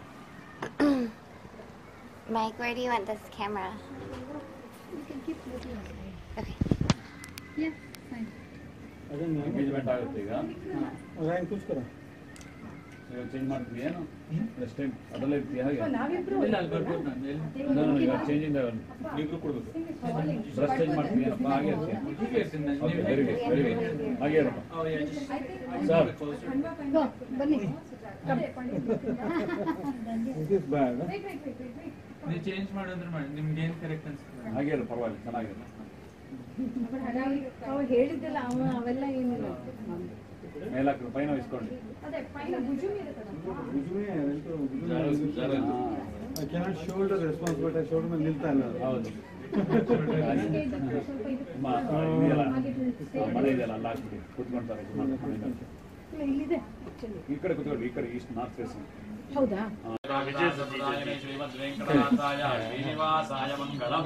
Mike, where do you want this camera? You can keep looking. Okay. Yeah, fine. ಅದನ್ನ ಎಂಗೇಜ್ಮೆಂಟ್ ಆಗುತ್ತೆ ಈಗ. ಲೈನ್ ಕೂತ್ಕೊರ. ಚೇಂಜ್ ಮಾಡ್ತೀವಿ ಏನು ನೆಕ್ಸ್ಟ್ ಟೈಮ್ ಅದಲ್ಲೇ ಇರ್ತೀಯ ಹಾಗೆ? ನಾವಿಬ್ರು ಇಲ್ಲ ಅಲ್ಲಿ ಬರ್ಬೋದು ನಾನು ಎಲ್ಲಿ ನಾನು ಈಗ ಚೇಂಜಿಂದ ನೀವಿಬ್ರು ಕೊಡ್ಬೇಕು. ಡ್ರೆಸ್ ಚೇಂಜ್ ಮಾಡ್ತೀನಿ ಏನಪ್ಪ ಹಾಗೆ ಇರ್ತೀಯ? ಹೀಗೆ ಇರ್ತೀನಿ ನಾನು. Okay very good very good ಹಾಗೆ ಇರಪ್ಪ. ಸರ್ Go, ಬನ್ನಿ. This is bad. Wait, wait, wait, wait, wait. ನೀವು ಚೇಂಜ್ ಮಾಡೋದ್ರೆ ಮಾಡಿ ನಿಮ್ಗೆ ಏನು ಕರೆಕ್ಟ್ ಅನ್ಸುತ್ತೆ ಹಾಗೆ ಇರು ಪರವಾಗಿಲ್ಲ ಚೆನ್ನಾಗಿರಲ್ಲ. ಅವ ಹೇಳಿದ್ದಲ್ಲ ಅವ ಅವೆಲ್ಲ ಏನಿಲ್ಲ. ಮೇಲಾಕ್ರು ಪೈನ ಇಸ್ಕೊಂಡು ಅದೇ ಪೈನ ಭುಜುಮಿ ಇರುತ್ತಲ್ಲ. Usually, I cannot shoulder responsibility. I shoulder ಮೇಲೆ ನಿಲ್ತಾ ಇಲ್ಲ. ಹೌದು. ಸ್ವಲ್ಪ ಇದು ಇದೆಯಲ್ಲ ಮನೆ ಇದೆಯಲ್ಲ ಅಲ್ಲ ಹಾಕ್ಬಿಡಿ ಕೂತ್ಕೊಳ್ತಾರೆ. ಇಲ್ಲ, ಇಲ್ಲಿದೆ actually. ಈ ಕಡೆ ಕೂತ್ಕೊಳ್ಳಿ. ಈ ಕಡೆ ಈಸ್ಟ್ ನಾರ್ತ್ ಫೇಸಿಂಗ್. ಹೌದಾ? ಶ್ರೀಮದ್ ವೆಂಕಟನಾಥಾಯ ಶ್ರೀನಿವಾಸಾಯ ಮಂಗಳಂ.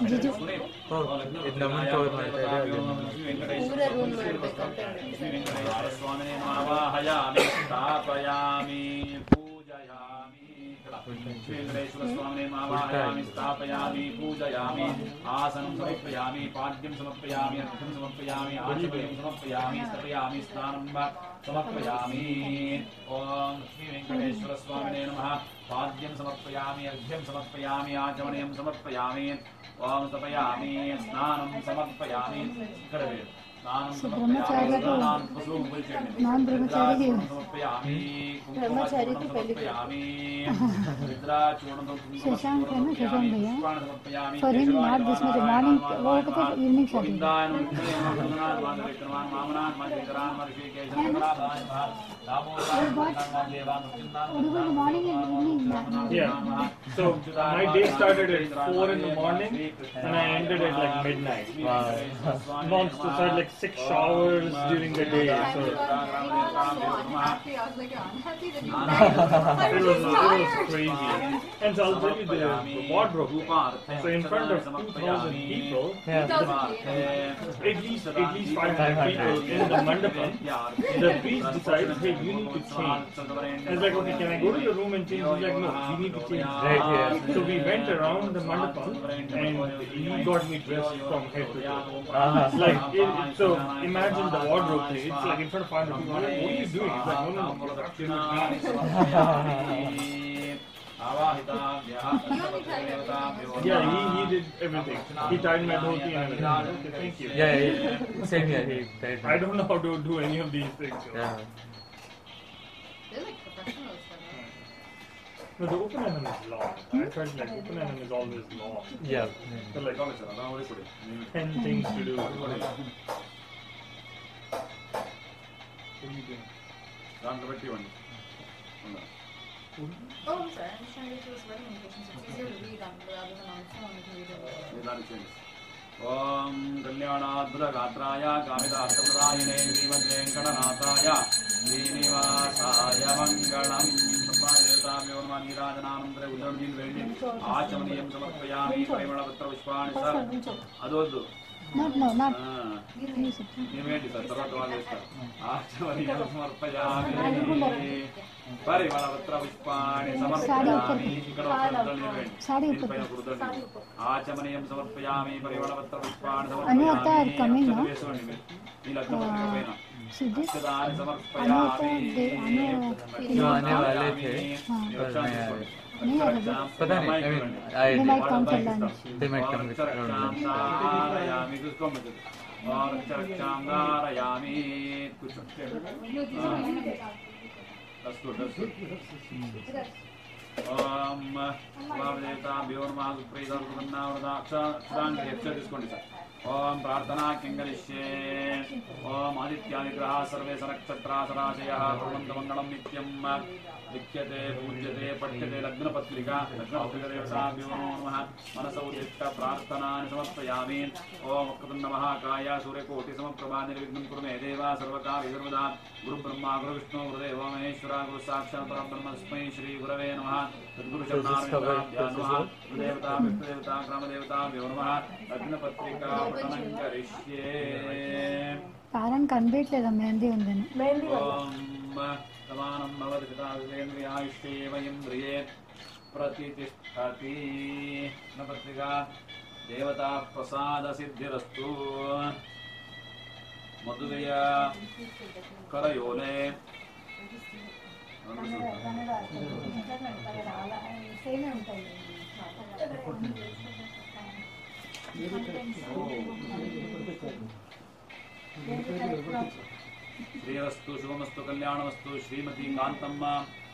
ವೆಂಕಟೇಶ್ವರ ಸ್ವಾಮಿನೇ ಆವಾಹಯಾಮಿ ಸ್ಥಾಪಯಾಮಿ ಪೂಜಯಾಮಿ. ವೆಂಕಟೇಶ್ವರ ಸ್ವಾಮಿನೇ ಆವಾಹಯಾಮಿ ಸ್ಥಾಪಯಾಮಿ ಪೂಜಯಾಮಿ. ಆಸನಂ ಸಮರ್ಪಯಾಮಿ ಪಾದ್ಯಂ ಸಮರ್ಪಯಾಮಿ ಅರ್ಘ್ಯಂ ಸಮರ್ಪಯಾಮಿ ಆಚಮನೀಯಂ ಸಮರ್ಪಯಾಮಿ ಸ್ಥಾಪಯಾಮಿ ಸ್ನಾನಂ ಸಮರ್ಪಯಾಮಿ. ಓಂ ಶ್ರೀ ವೆಂಕಟೇಶ್ವರ ಸ್ವಾಮಿನೇ ನಮಃ. ಪಾದ್ಯಂ ಸಮರ್ಪಯಾಮಿ ಅರ್ಘ್ಯಂ ಸಮರ್ಪಯಾಮಿ ಆಚಮನೀಯಂ ಸಮರ್ಪಯಾಮಿ. ಓಂ ಸ್ಥಾಪಯಾಮಿ ಸ್ನಾನಂ ಸಮರ್ಪಯಾಮಿ. ಕರವೇ ಸ್ನಾನಂ ಸಮರ್ಪಯಾಮಿ. ಸ್ನಾನಂ ಪುಷ್ಪಂ ಪೂಜಯಾಮಿ. ನಾನ್ ಬ್ರಹ್ಮಚಾರಿ. ಸಮರ್ಪಯಾಮಿ ब्रह्मचारी की पहली शशांक है ना, शशांक भैया for him not this much morning वो कहते इवनिंग शादी morning and evening. Yeah. So my day started at four in the morning and I ended at like midnight. Wow. Moms to start like six showers during the day. So it was, it was crazy. And so I'll tell you the, the wardrobe. So in front of two thousand people, yeah. the, at least at least five hundred people in the mandapam, the priest decides, hey, you need to change. I was like, okay, can I go to your room and change? He's like, no, we need to change right here. So we went around the mandapam and he got me dressed from head to toe. Uh-huh. Like, it, it, so imagine the wardrobe thing. It's like in front of five hundred people. Like, what are you doing? He's like, no, no, no, you're actually not. Yeah, he, he did everything. He tied my dhoti and everything. Okay, thank you. Yeah, yeah, same here. He tied I don't know how to do any of these things. So. Yeah. They're like professionals for that. No, the Upanyanam is long. I felt like Upanyanam is always long. Yeah. So like ten things to do. What are you doing? Oh, I'm sorry. I'm just trying to get to this wedding invitation, so it's easier to read on rather than on the phone. You can read it. ओम कल्याणाद्भुतगात्राय कामितार्थप्रदायिने श्रीमद्वेङ्कटनाथाय श्रीनिवासाय मङ्गलम्. ನೀರಾಜನಾನಂತರ ಉದರದಿಂದ ವೇಳೆ ಆಚಮನೀಯಂ ಸಮರ್ಪಯಾಮಿ ಪರಿಮಳಪತ್ರ ಪುಷ್ಪಾಣಿ ಸರ್ ಅದೊಂದು Not no, not. ನೀವು ಹೇಳಿ ಸರ್ ಸರ್ವತವಾದ ಇಷ್ಟ ಆಚಮನೀಯಂ ಸಮರ್ಪಯಾಮಿ ಪರಿಮಳಪತ್ರ ಪುಷ್ಪಾಣಿ ಸಮರ್ಪಯಾಮಿ ಆಚಮನೀಯಂ ಸಮರ್ಪಯಾಮಿ ಪರಿಮಳಪತ್ರ ಪುಷ್ಪಾಣಿ ಸಮರ್ಪಯಾಮಿ ಈ ಲಗ್ನ ಪತ್ರಿಕೆ ಪೈನ अक्षदानि समर्पयामि जो आने वाले थे पर नहीं आए पता नहीं I mean I they might come with धारयामि किसको मतलब और चरक्षां धारयामि कुछ दस को दस ओम वामदेवता व्योर्मा सुप्रीता सुगन्धा अक्षरांग अक्षर తీసుకోండి సార్ ओम प्रार्थना किंगलिष्ये ओम आदित्यादिग्रहा सर्वे सनक्षत्रा सराशयः कुर्वन्तु मङ्गलं नित्यं लिख्यते पूज्यते पठ्यते लग्नपत्रिका लग्नपत्रिकादेवताभ्यो नमः मनसौ चित्त प्रार्थनानि समर्पयामि ओम वक्रतुण्डमहाकाय सूर्यकोटिसमप्रभा निर्विघ्नं कुरु मे देवा सर्वकार्य सर्वदा गुरुब्रह्मा गुरुविष्णु गुरुदेवो महेश्वरा गुरुसाक्षात् परब्रह्म तस्मै श्री गुरवे नमः सद्गुरुचरणारविन्दाभ्यां नमः गुरुदेवता विष्णुदेवता ग्रामदेवताभ्यो नमः लग्नपत्रिका पठनं करिष्ये कारण कनबेट्लेदा मेहंदी उंदनी मेहंदी ओम समानं भवति पिताविन्द्रिये प्रतिष्ठति लग्नपत्रिका देवता प्रसाद सिद्धिरस्तु मधुदय करयोले श्रीरस्तु शुभमस्तु कल्याणमस्तु श्रीमती कांतम्म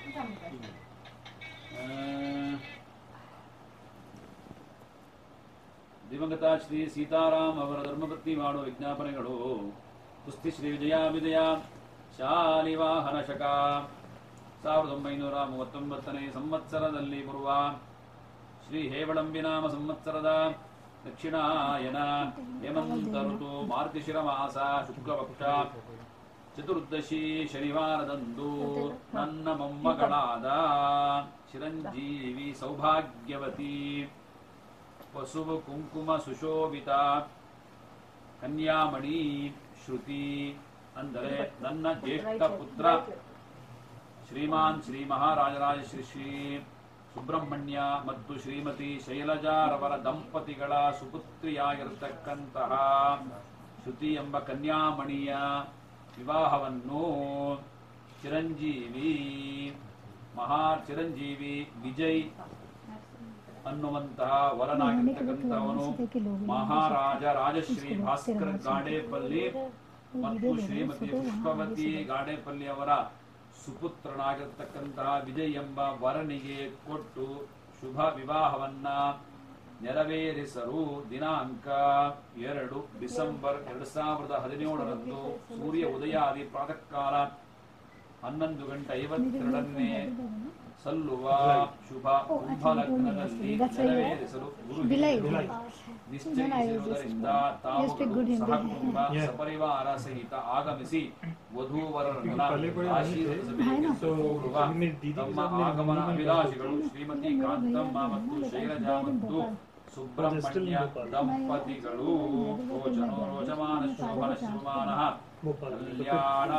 दिवंगत श्री सीताराम ಅವರ ಧರ್ಮಪತ್ನಿ ಮಾಡೋ ವಿಜ್ಞಾಪನೆಗಳು ಕುಸ್ತಿ ಶ್ರೀ ವಿಜಯ ವಿಜಯ ಶಾಲಿವಾಹನ ಶಕ ಸಾವಿರದ ಒಂಬೈನೂರ ಮೂವತ್ತೊಂಬತ್ತನೇ ಸಂವತ್ಸರದಲ್ಲಿ ಬರುವ ಶ್ರೀ ಹೇವಳಂಬಿ ನಾಮ ಸಂವತ್ಸರದ ದಕ್ಷಿಣಾಯನ ಹೇಮಂತ ಋತು ಮಾರ್ಗಶಿರ ಮಾಸ ಶುಕ್ಲಪಕ್ಷ ಚತುರ್ದಶಿ ಶನಿವಾರದಂದು ನನ್ನ ಮೊಮ್ಮಗಳಾದ ಚಿರಂಜೀವಿ ಸೌಭಾಗ್ಯವತಿ ವಸುವು ಕುಂಕುಮ ಸುಶೋಭಿತ ಕನ್ಯಾಮಣಿ ಶ್ರುತಿ ಅಂದರೆ ನನ್ನ ಜ್ಯೇಷ್ಠ ಪುತ್ರ ಶ್ರೀಮಾನ್ ಶ್ರೀ ಮಹಾರಾಜರಾಜ ಶ್ರೀ ಶ್ರೀ ಸುಬ್ರಹ್ಮಣ್ಯ ಮತ್ತು ಶ್ರೀಮತಿ ಶೈಲಜಾರವರ ದಂಪತಿಗಳ ಸುಪುತ್ರಿಯಾಗಿರತಕ್ಕಂತಹ ಶ್ರುತಿ ಎಂಬ ಕನ್ಯಾಮಣಿಯ ವಿವಾಹವನ್ನು ಚಿರಂಜೀವಿ ಮಹಾ ಚಿರಂಜೀವಿ ವಿಜಯ್ ಅನ್ನುವಂತಹ ವರನಾಗಿರ್ತಕ್ಕಂಥವನು ಮಹಾರಾಜ ರಾಜಶ್ರೀ ಭಾಸ್ಕರ್ ಗಾಡೇಪಲ್ಲಿ ಮತ್ತು ಶ್ರೀಮತಿ ಪುಷ್ಪವತಿ ಗಾಡೇಪಲ್ಲಿ ಅವರ ಸುಪುತ್ರನಾಗಿರ್ತಕ್ಕಂತಹ ವಿಜಯ್ ಎಂಬ ವರನಿಗೆ ಕೊಟ್ಟು ಶುಭ ವಿವಾಹವನ್ನ ನೆರವೇರಿಸಲು ದಿನಾಂಕ ಎರಡು ಡಿಸೆಂಬರ್ ಎರಡ್ ಸಾವಿರದ ಹದಿನೇಳರಂದು ಸೂರ್ಯ ಉದಯಾದಿ ಪ್ರಾತಃ ಕಾಲ ಹನ್ನೊಂದು ಗಂಟೆ ಐವತ್ತೆರಡನೇ ಸಲ್ಲುವ ಶುಭ ಕುಂಭಲಗ್ನದಲ್ಲಿ ನೆರವೇರಿಸಲು ಗುರು ನಿಶ್ಚಯಿಸಿರುವುದರಿಂದ ತಾವು ಸಹಕುಟುಂಬ ಸಪರಿವಾರ ಸಹಿತ ಆಗಮಿಸಿ ವಧೂವರರನ್ನು ಆಶೀರ್ವದಿಸಬೇಕೆಂದು ಕೋರುವ ತಮ್ಮ ಆಗಮನ ಅಭಿಲಾಷಿಗಳು ಶ್ರೀಮತಿ ಕಾಂತಮ್ಮ ಮತ್ತು ಶೈಲಜಾ ಮತ್ತು ಸುಬ್ರಹ್ಮಣ್ಯ ದಂಪತಿಗಳು ರೋಚನೋ ರೋಚಮಾನ ಶೋಭನ ಶುಭಮಾನ ಕಲ್ಯಾಣ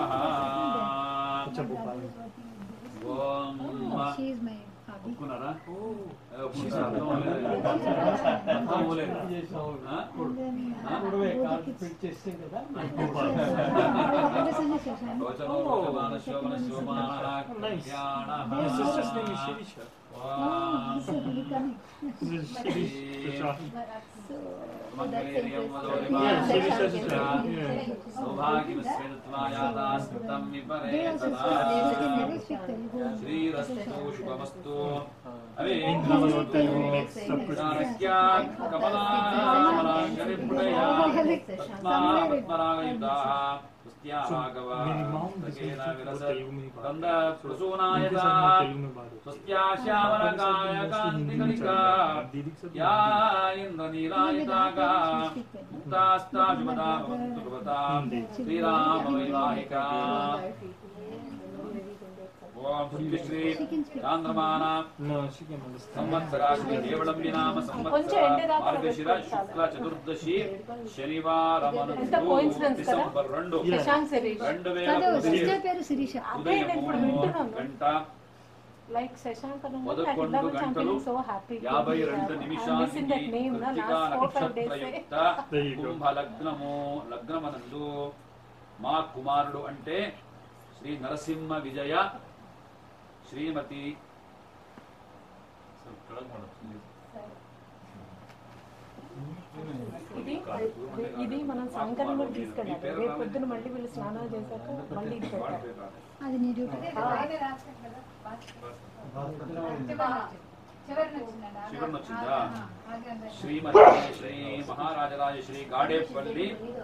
ಓಂ She is my hobby. ಕುನರ ರೋಚನೋ ಶೋಭನ ಶೋಭಮಾನ ಕಲ್ಯಾಣ सौभाग्यस्वेदत्वायादास्कृतं विपरेतदा श्रीरस्तु शुभमस्तु अवेन्द्रवत्तयोक्सप्रानक्या कमलामलाङ्गरिपुटया पद्मापद्मरागयुक्ताः स्वस्त्याभागवाकेन विरसत् कन्द प्रसूनायता स्वस्त्या श्यामलकाय कान्तिकलिका या इन्द्रनीलायिताका मुक्तास्ता शुभदा भवन्तु भवतां श्रीरामवैवाहिका ओम పుష్టిశ్రీ చాంద్రమాన సంవత్సరాశ్రీ దేవళంబి నామ సంవత్సర మార్గశిర శుక్ల చతుర్దశి శనివారమనందు డిసెంబర్ రెండు రెండు వేల ఉదయం గంట Like Shashank పదకొండు గంటలు యాభై రెండు నిమిషానికి కృత్తికా నక్షత్రయుక్త కుంభ లగ్నము లగ్నమనందు మా కుమారుడు అంటే శ్రీ నరసింహ విజయ శ్రీమతి ఇది ఇది మనం సంకరం కూడా తీసుకెళ్ళాలి. రేపు పొద్దున మళ్ళీ వీళ్ళు స్నానాలు చేశాక మళ్ళీ ఇది పెట్టాలి. అది నీ డ్యూటీ. శివన్ వచ్చిందా శ్రీమతి శ్రీ మహారాజరాజ శ్రీ గాడేపల్లి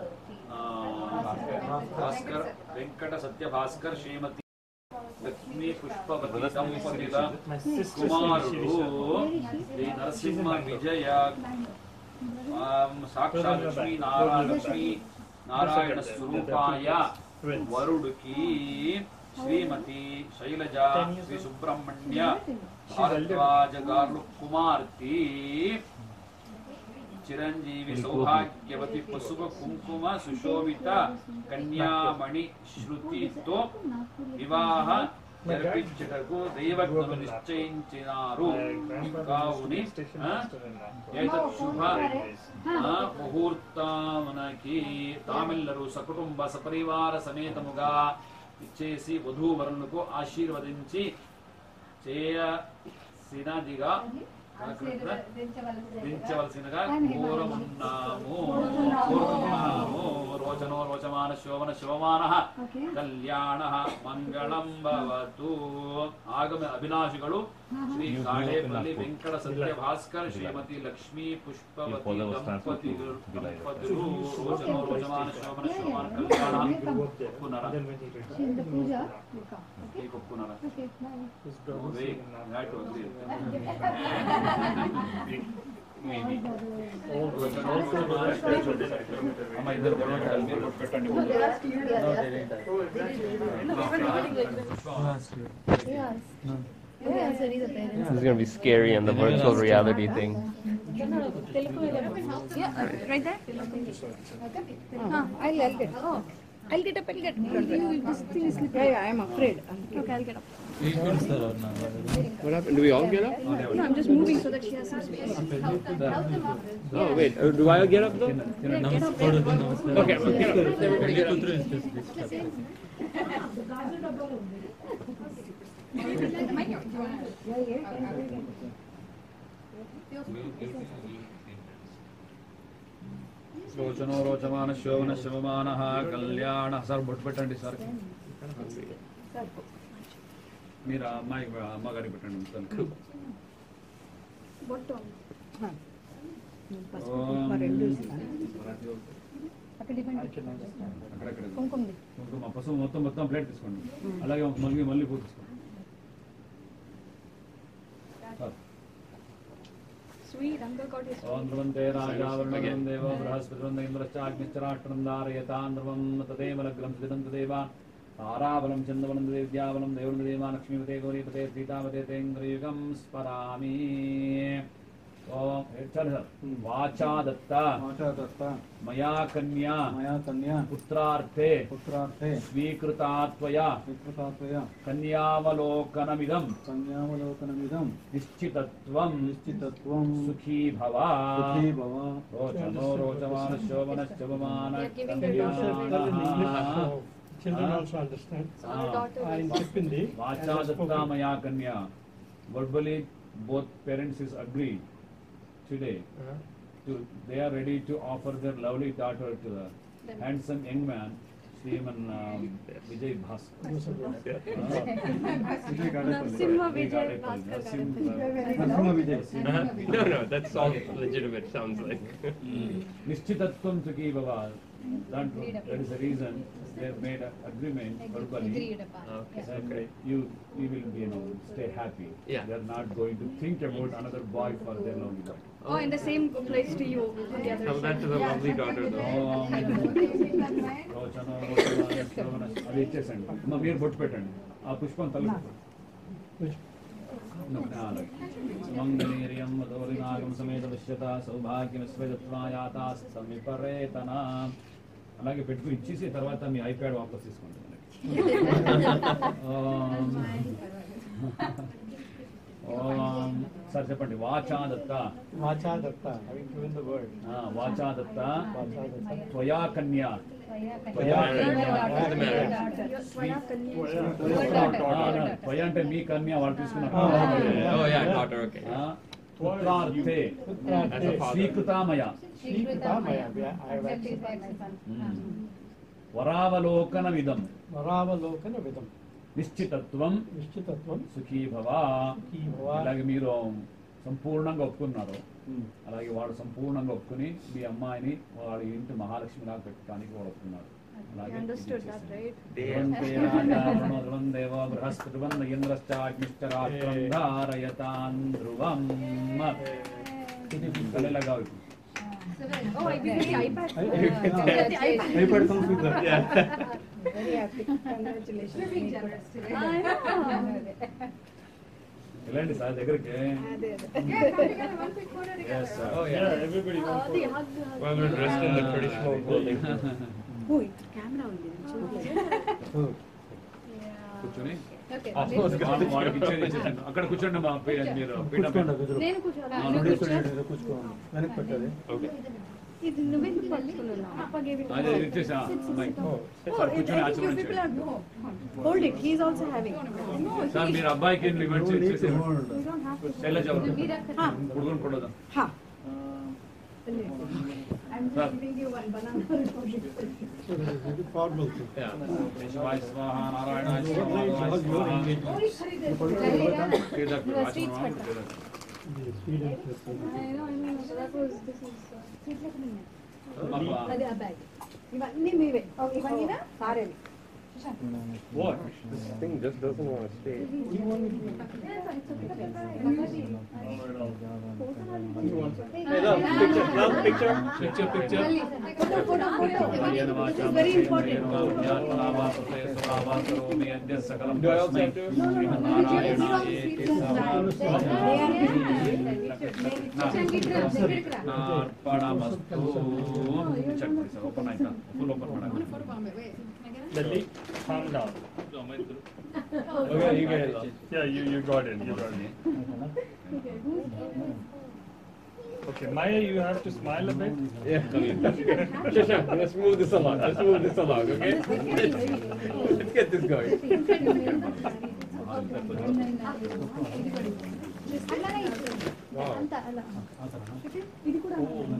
భాస్కర్ వెంకట సత్య భాస్కర్ శ్రీమతి లక్ష్మీ పుష్పవతి దంపతుల కుమారుడు శ్రీ నరసింహ విజయ సాక్షాత్ లక్ష్మీ నారాయణ లక్ష్మీ నారాయణ స్వరూపాయ వరుడికి శ్రీమతి శైలజ శ్రీ సుబ్రహ్మణ్య భారద్వాజ గారు కుమార్తె చిరంజీవి సౌభాగ్యవతి పసుప కుంకుమ సుశోభిత కన్యామణి శృతితో వివాహ జరిపించుటకు దైవజ్ఞులు నిశ్చయించినారు. కావుని శుభ ముహూర్తమునకి తామెల్లరూ సకుటుంబ సపరివార సమేతముగా ఇచ్చేసి వధూవరులకు ఆశీర్వదించి చేయసినదిగా దించవలసినగా కోరమున్నాము కోరుతున్నాము. రోచనో రోచమాన శోభన శోభమాన కళ్యాణ మంగళం భవతు. ఆగమ అభిలాషిಗಳು శ్రీ గాడేపల్లి వెంకట సత్య భాస్కర్ శ్రీమతి లక్ష్మీ పుష్పవతి దంపతులు దంపతులు రోచనో రోచమాన శోభన శోభమాన కళ్యాణ ఒప్పుకున్నారా? మీకు ఒప్పుకున్నారా? అమ్మ ఇద్దరు పెట్టండి. This is going to be scary and the virtual reality thing. Yeah, right there. Huh, I'll, I'll get. Oh, I'll get up. I'll get. This thing is slippery. Yeah, yeah, I'm afraid. Okay, I'll get up. What happened? Do we all get up? No, I'm just moving so that she has some space. Oh, wait. Uh, do I get up though? Yeah, get up. Okay, well, get up. Everybody get up. రోచనో రోచమాన శోభన శివమాన కళ్యాణ. Sir బొట్టు పెట్టండి sir. మీరు అమ్మాయి అమ్మగారికి పెట్టండి. కుంకుమ పసుపు మొత్తం మొత్తం ప్లేట్ తీసుకోండి. అలాగే మళ్ళీ మళ్ళీ పూ తీసుకోండి. ధ్రువంతే రాజావరణం దేవ బృహస్పతివృంద ఇంద్రశ్చాగ్నిశ్చరాష్ట్రం ధారయతాంధ్రువం తదేవలగ్రం స్థితం తదేవ తారాబలం చందవనం విద్యాబలం దేవుని దేవా లక్ష్మీపతే గౌరీపతే సీతాపతే తేంద్రయుగం స్మరామి. వాచా దత్త మయా కన్యా పుత్రార్థే పుత్రార్థే స్వీకృతాత్వయా స్వీకృతాత్వయా కన్యావలోకనమిదం కన్యావలోకనమిదం నిశ్చితత్వం నిశ్చితత్వం సుఖీ భవ సుఖీ భవ. రోచనో రోచమాన శోభన శోభమాన Children also understand. వాచా దత్త మయా కన్యా. Verbally both parents is agreed today. Uh-huh. To, they are ready to offer their lovely daughter to the handsome young man, Sriman um, Vijay Bhaskar. Narasimha Vijay Bhaskar. Narasimha Vijay. No, no, that's all legitimate, sounds like. Nishchitatvam Sukhi Bhava. That, that is the reason they have made an agreement verbally. Agreed upon. Okay, Yeah. okay. You, you will, you know, stay happy. Yeah. They are not going to think about another boy for their lonely life. Oh, and the same place to you on the other How side. that to the lovely daughter though. రోచనో రోచమాన శోభన అది ఇచ్చేసండి. అమ్మ మీరు బొట్టు పెట్టండి. ఆ పుష్పం తల మంగళీర్యం వదోరినాగం సమేత విశ్యత సౌభాగ్యమిశ్వజత్వాయాతా సమిపరేతన. అలాగే పెట్టుకుని ఇచ్చేసి తర్వాత మీ ఐప్యాడ్ వాపస్ తీసుకోండి. సార్ చెప్పండి. వాచా దత్త. వాచా దత్త. Having given the word. వాచా దత్త. వాచా దత్త. త్వయా కన్యా. త్వయా అంటే మీ కన్యా వాళ్ళు తీసుకున్నారు. పుత్రార్థే స్వీకృతామయ. వరావలోకన విధం. వరావలోకన విధం. నిశ్చితత్వం. నిశ్చితత్వం. సుఖీ భవ. అలాగే మీరు సంపూర్ణంగా ఒప్పుకున్నారు. అలాగే వాడు సంపూర్ణంగా ఒప్పుకుని మీ అమ్మాయిని వాడి ఇంటి మహాలక్ష్మిలాగా పెట్టడానికి వాడు ఒప్పుకున్నాడు. అలాగే Oh, I did the iPad. iPad comes with that. Yeah. Very happy. Congratulations. You're being generous today. I know. వెళ్ళండి సార్ దగ్గరికి. Oh yeah, everybody wants to. Well, we're dressed in the traditional clothing. Oh, camera ఉంది. కూర్చొని Okay. వాడికి ఇచ్చేది ఇచ్చేసాను. అక్కడ కూర్చోండి. మా మీరు నేను కూర్చోవాలా? కూర్చోండి. వెనక్కి పెట్టాలి. Okay. ఇది నువ్వెందుకు పట్టుకున్నావు? అదే ఇచ్చేసా. కూర్చొని ఆచరించండి. Hold it. He is also having. Sir మీరు అబ్బాయికి ఇవ్వండి ఇచ్చేసారు. We don't have to. Shailaja ఉడుకుని కొడదాం. Ha. I'm just giving you one banana. Formal. Yeah. శివాయ స్వాహ నారాయణాయ స్వాహ. అదే ఆ బ్యాగ్ ఇవన్నీ మీవే. ఇవన్నీ సారేవి. What? This thing just doesn't want to stay. Hey, love, picture, love, picture, picture, picture. Photo, photo, photo. This is very important. Do I also have to? Lily, calm down. Okay, you get it. Yeah, you, you got it. You got it. Okay, Maya, you have to smile a bit. Yeah. Shashank, let's move this along. Let's move this along, okay? Let's get this going. Wow. ఇది కూడా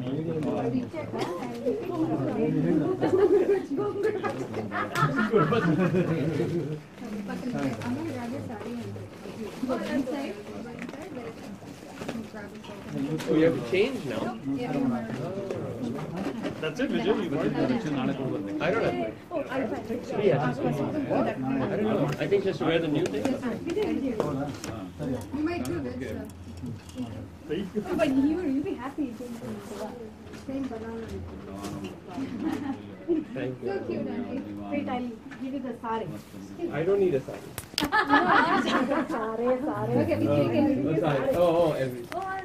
Oh, you have to change now? That's it, Vijay. You got it. I don't have to. Yeah. What? I don't know. I think just to wear the new thing. You might do this. But you you'll be happy. Same banana. Thank So you. cute, Auntie. Wait, I'll give you the sari. I don't need a sari. Sari, sari. Okay, we can give you Oh, sari. oh, every.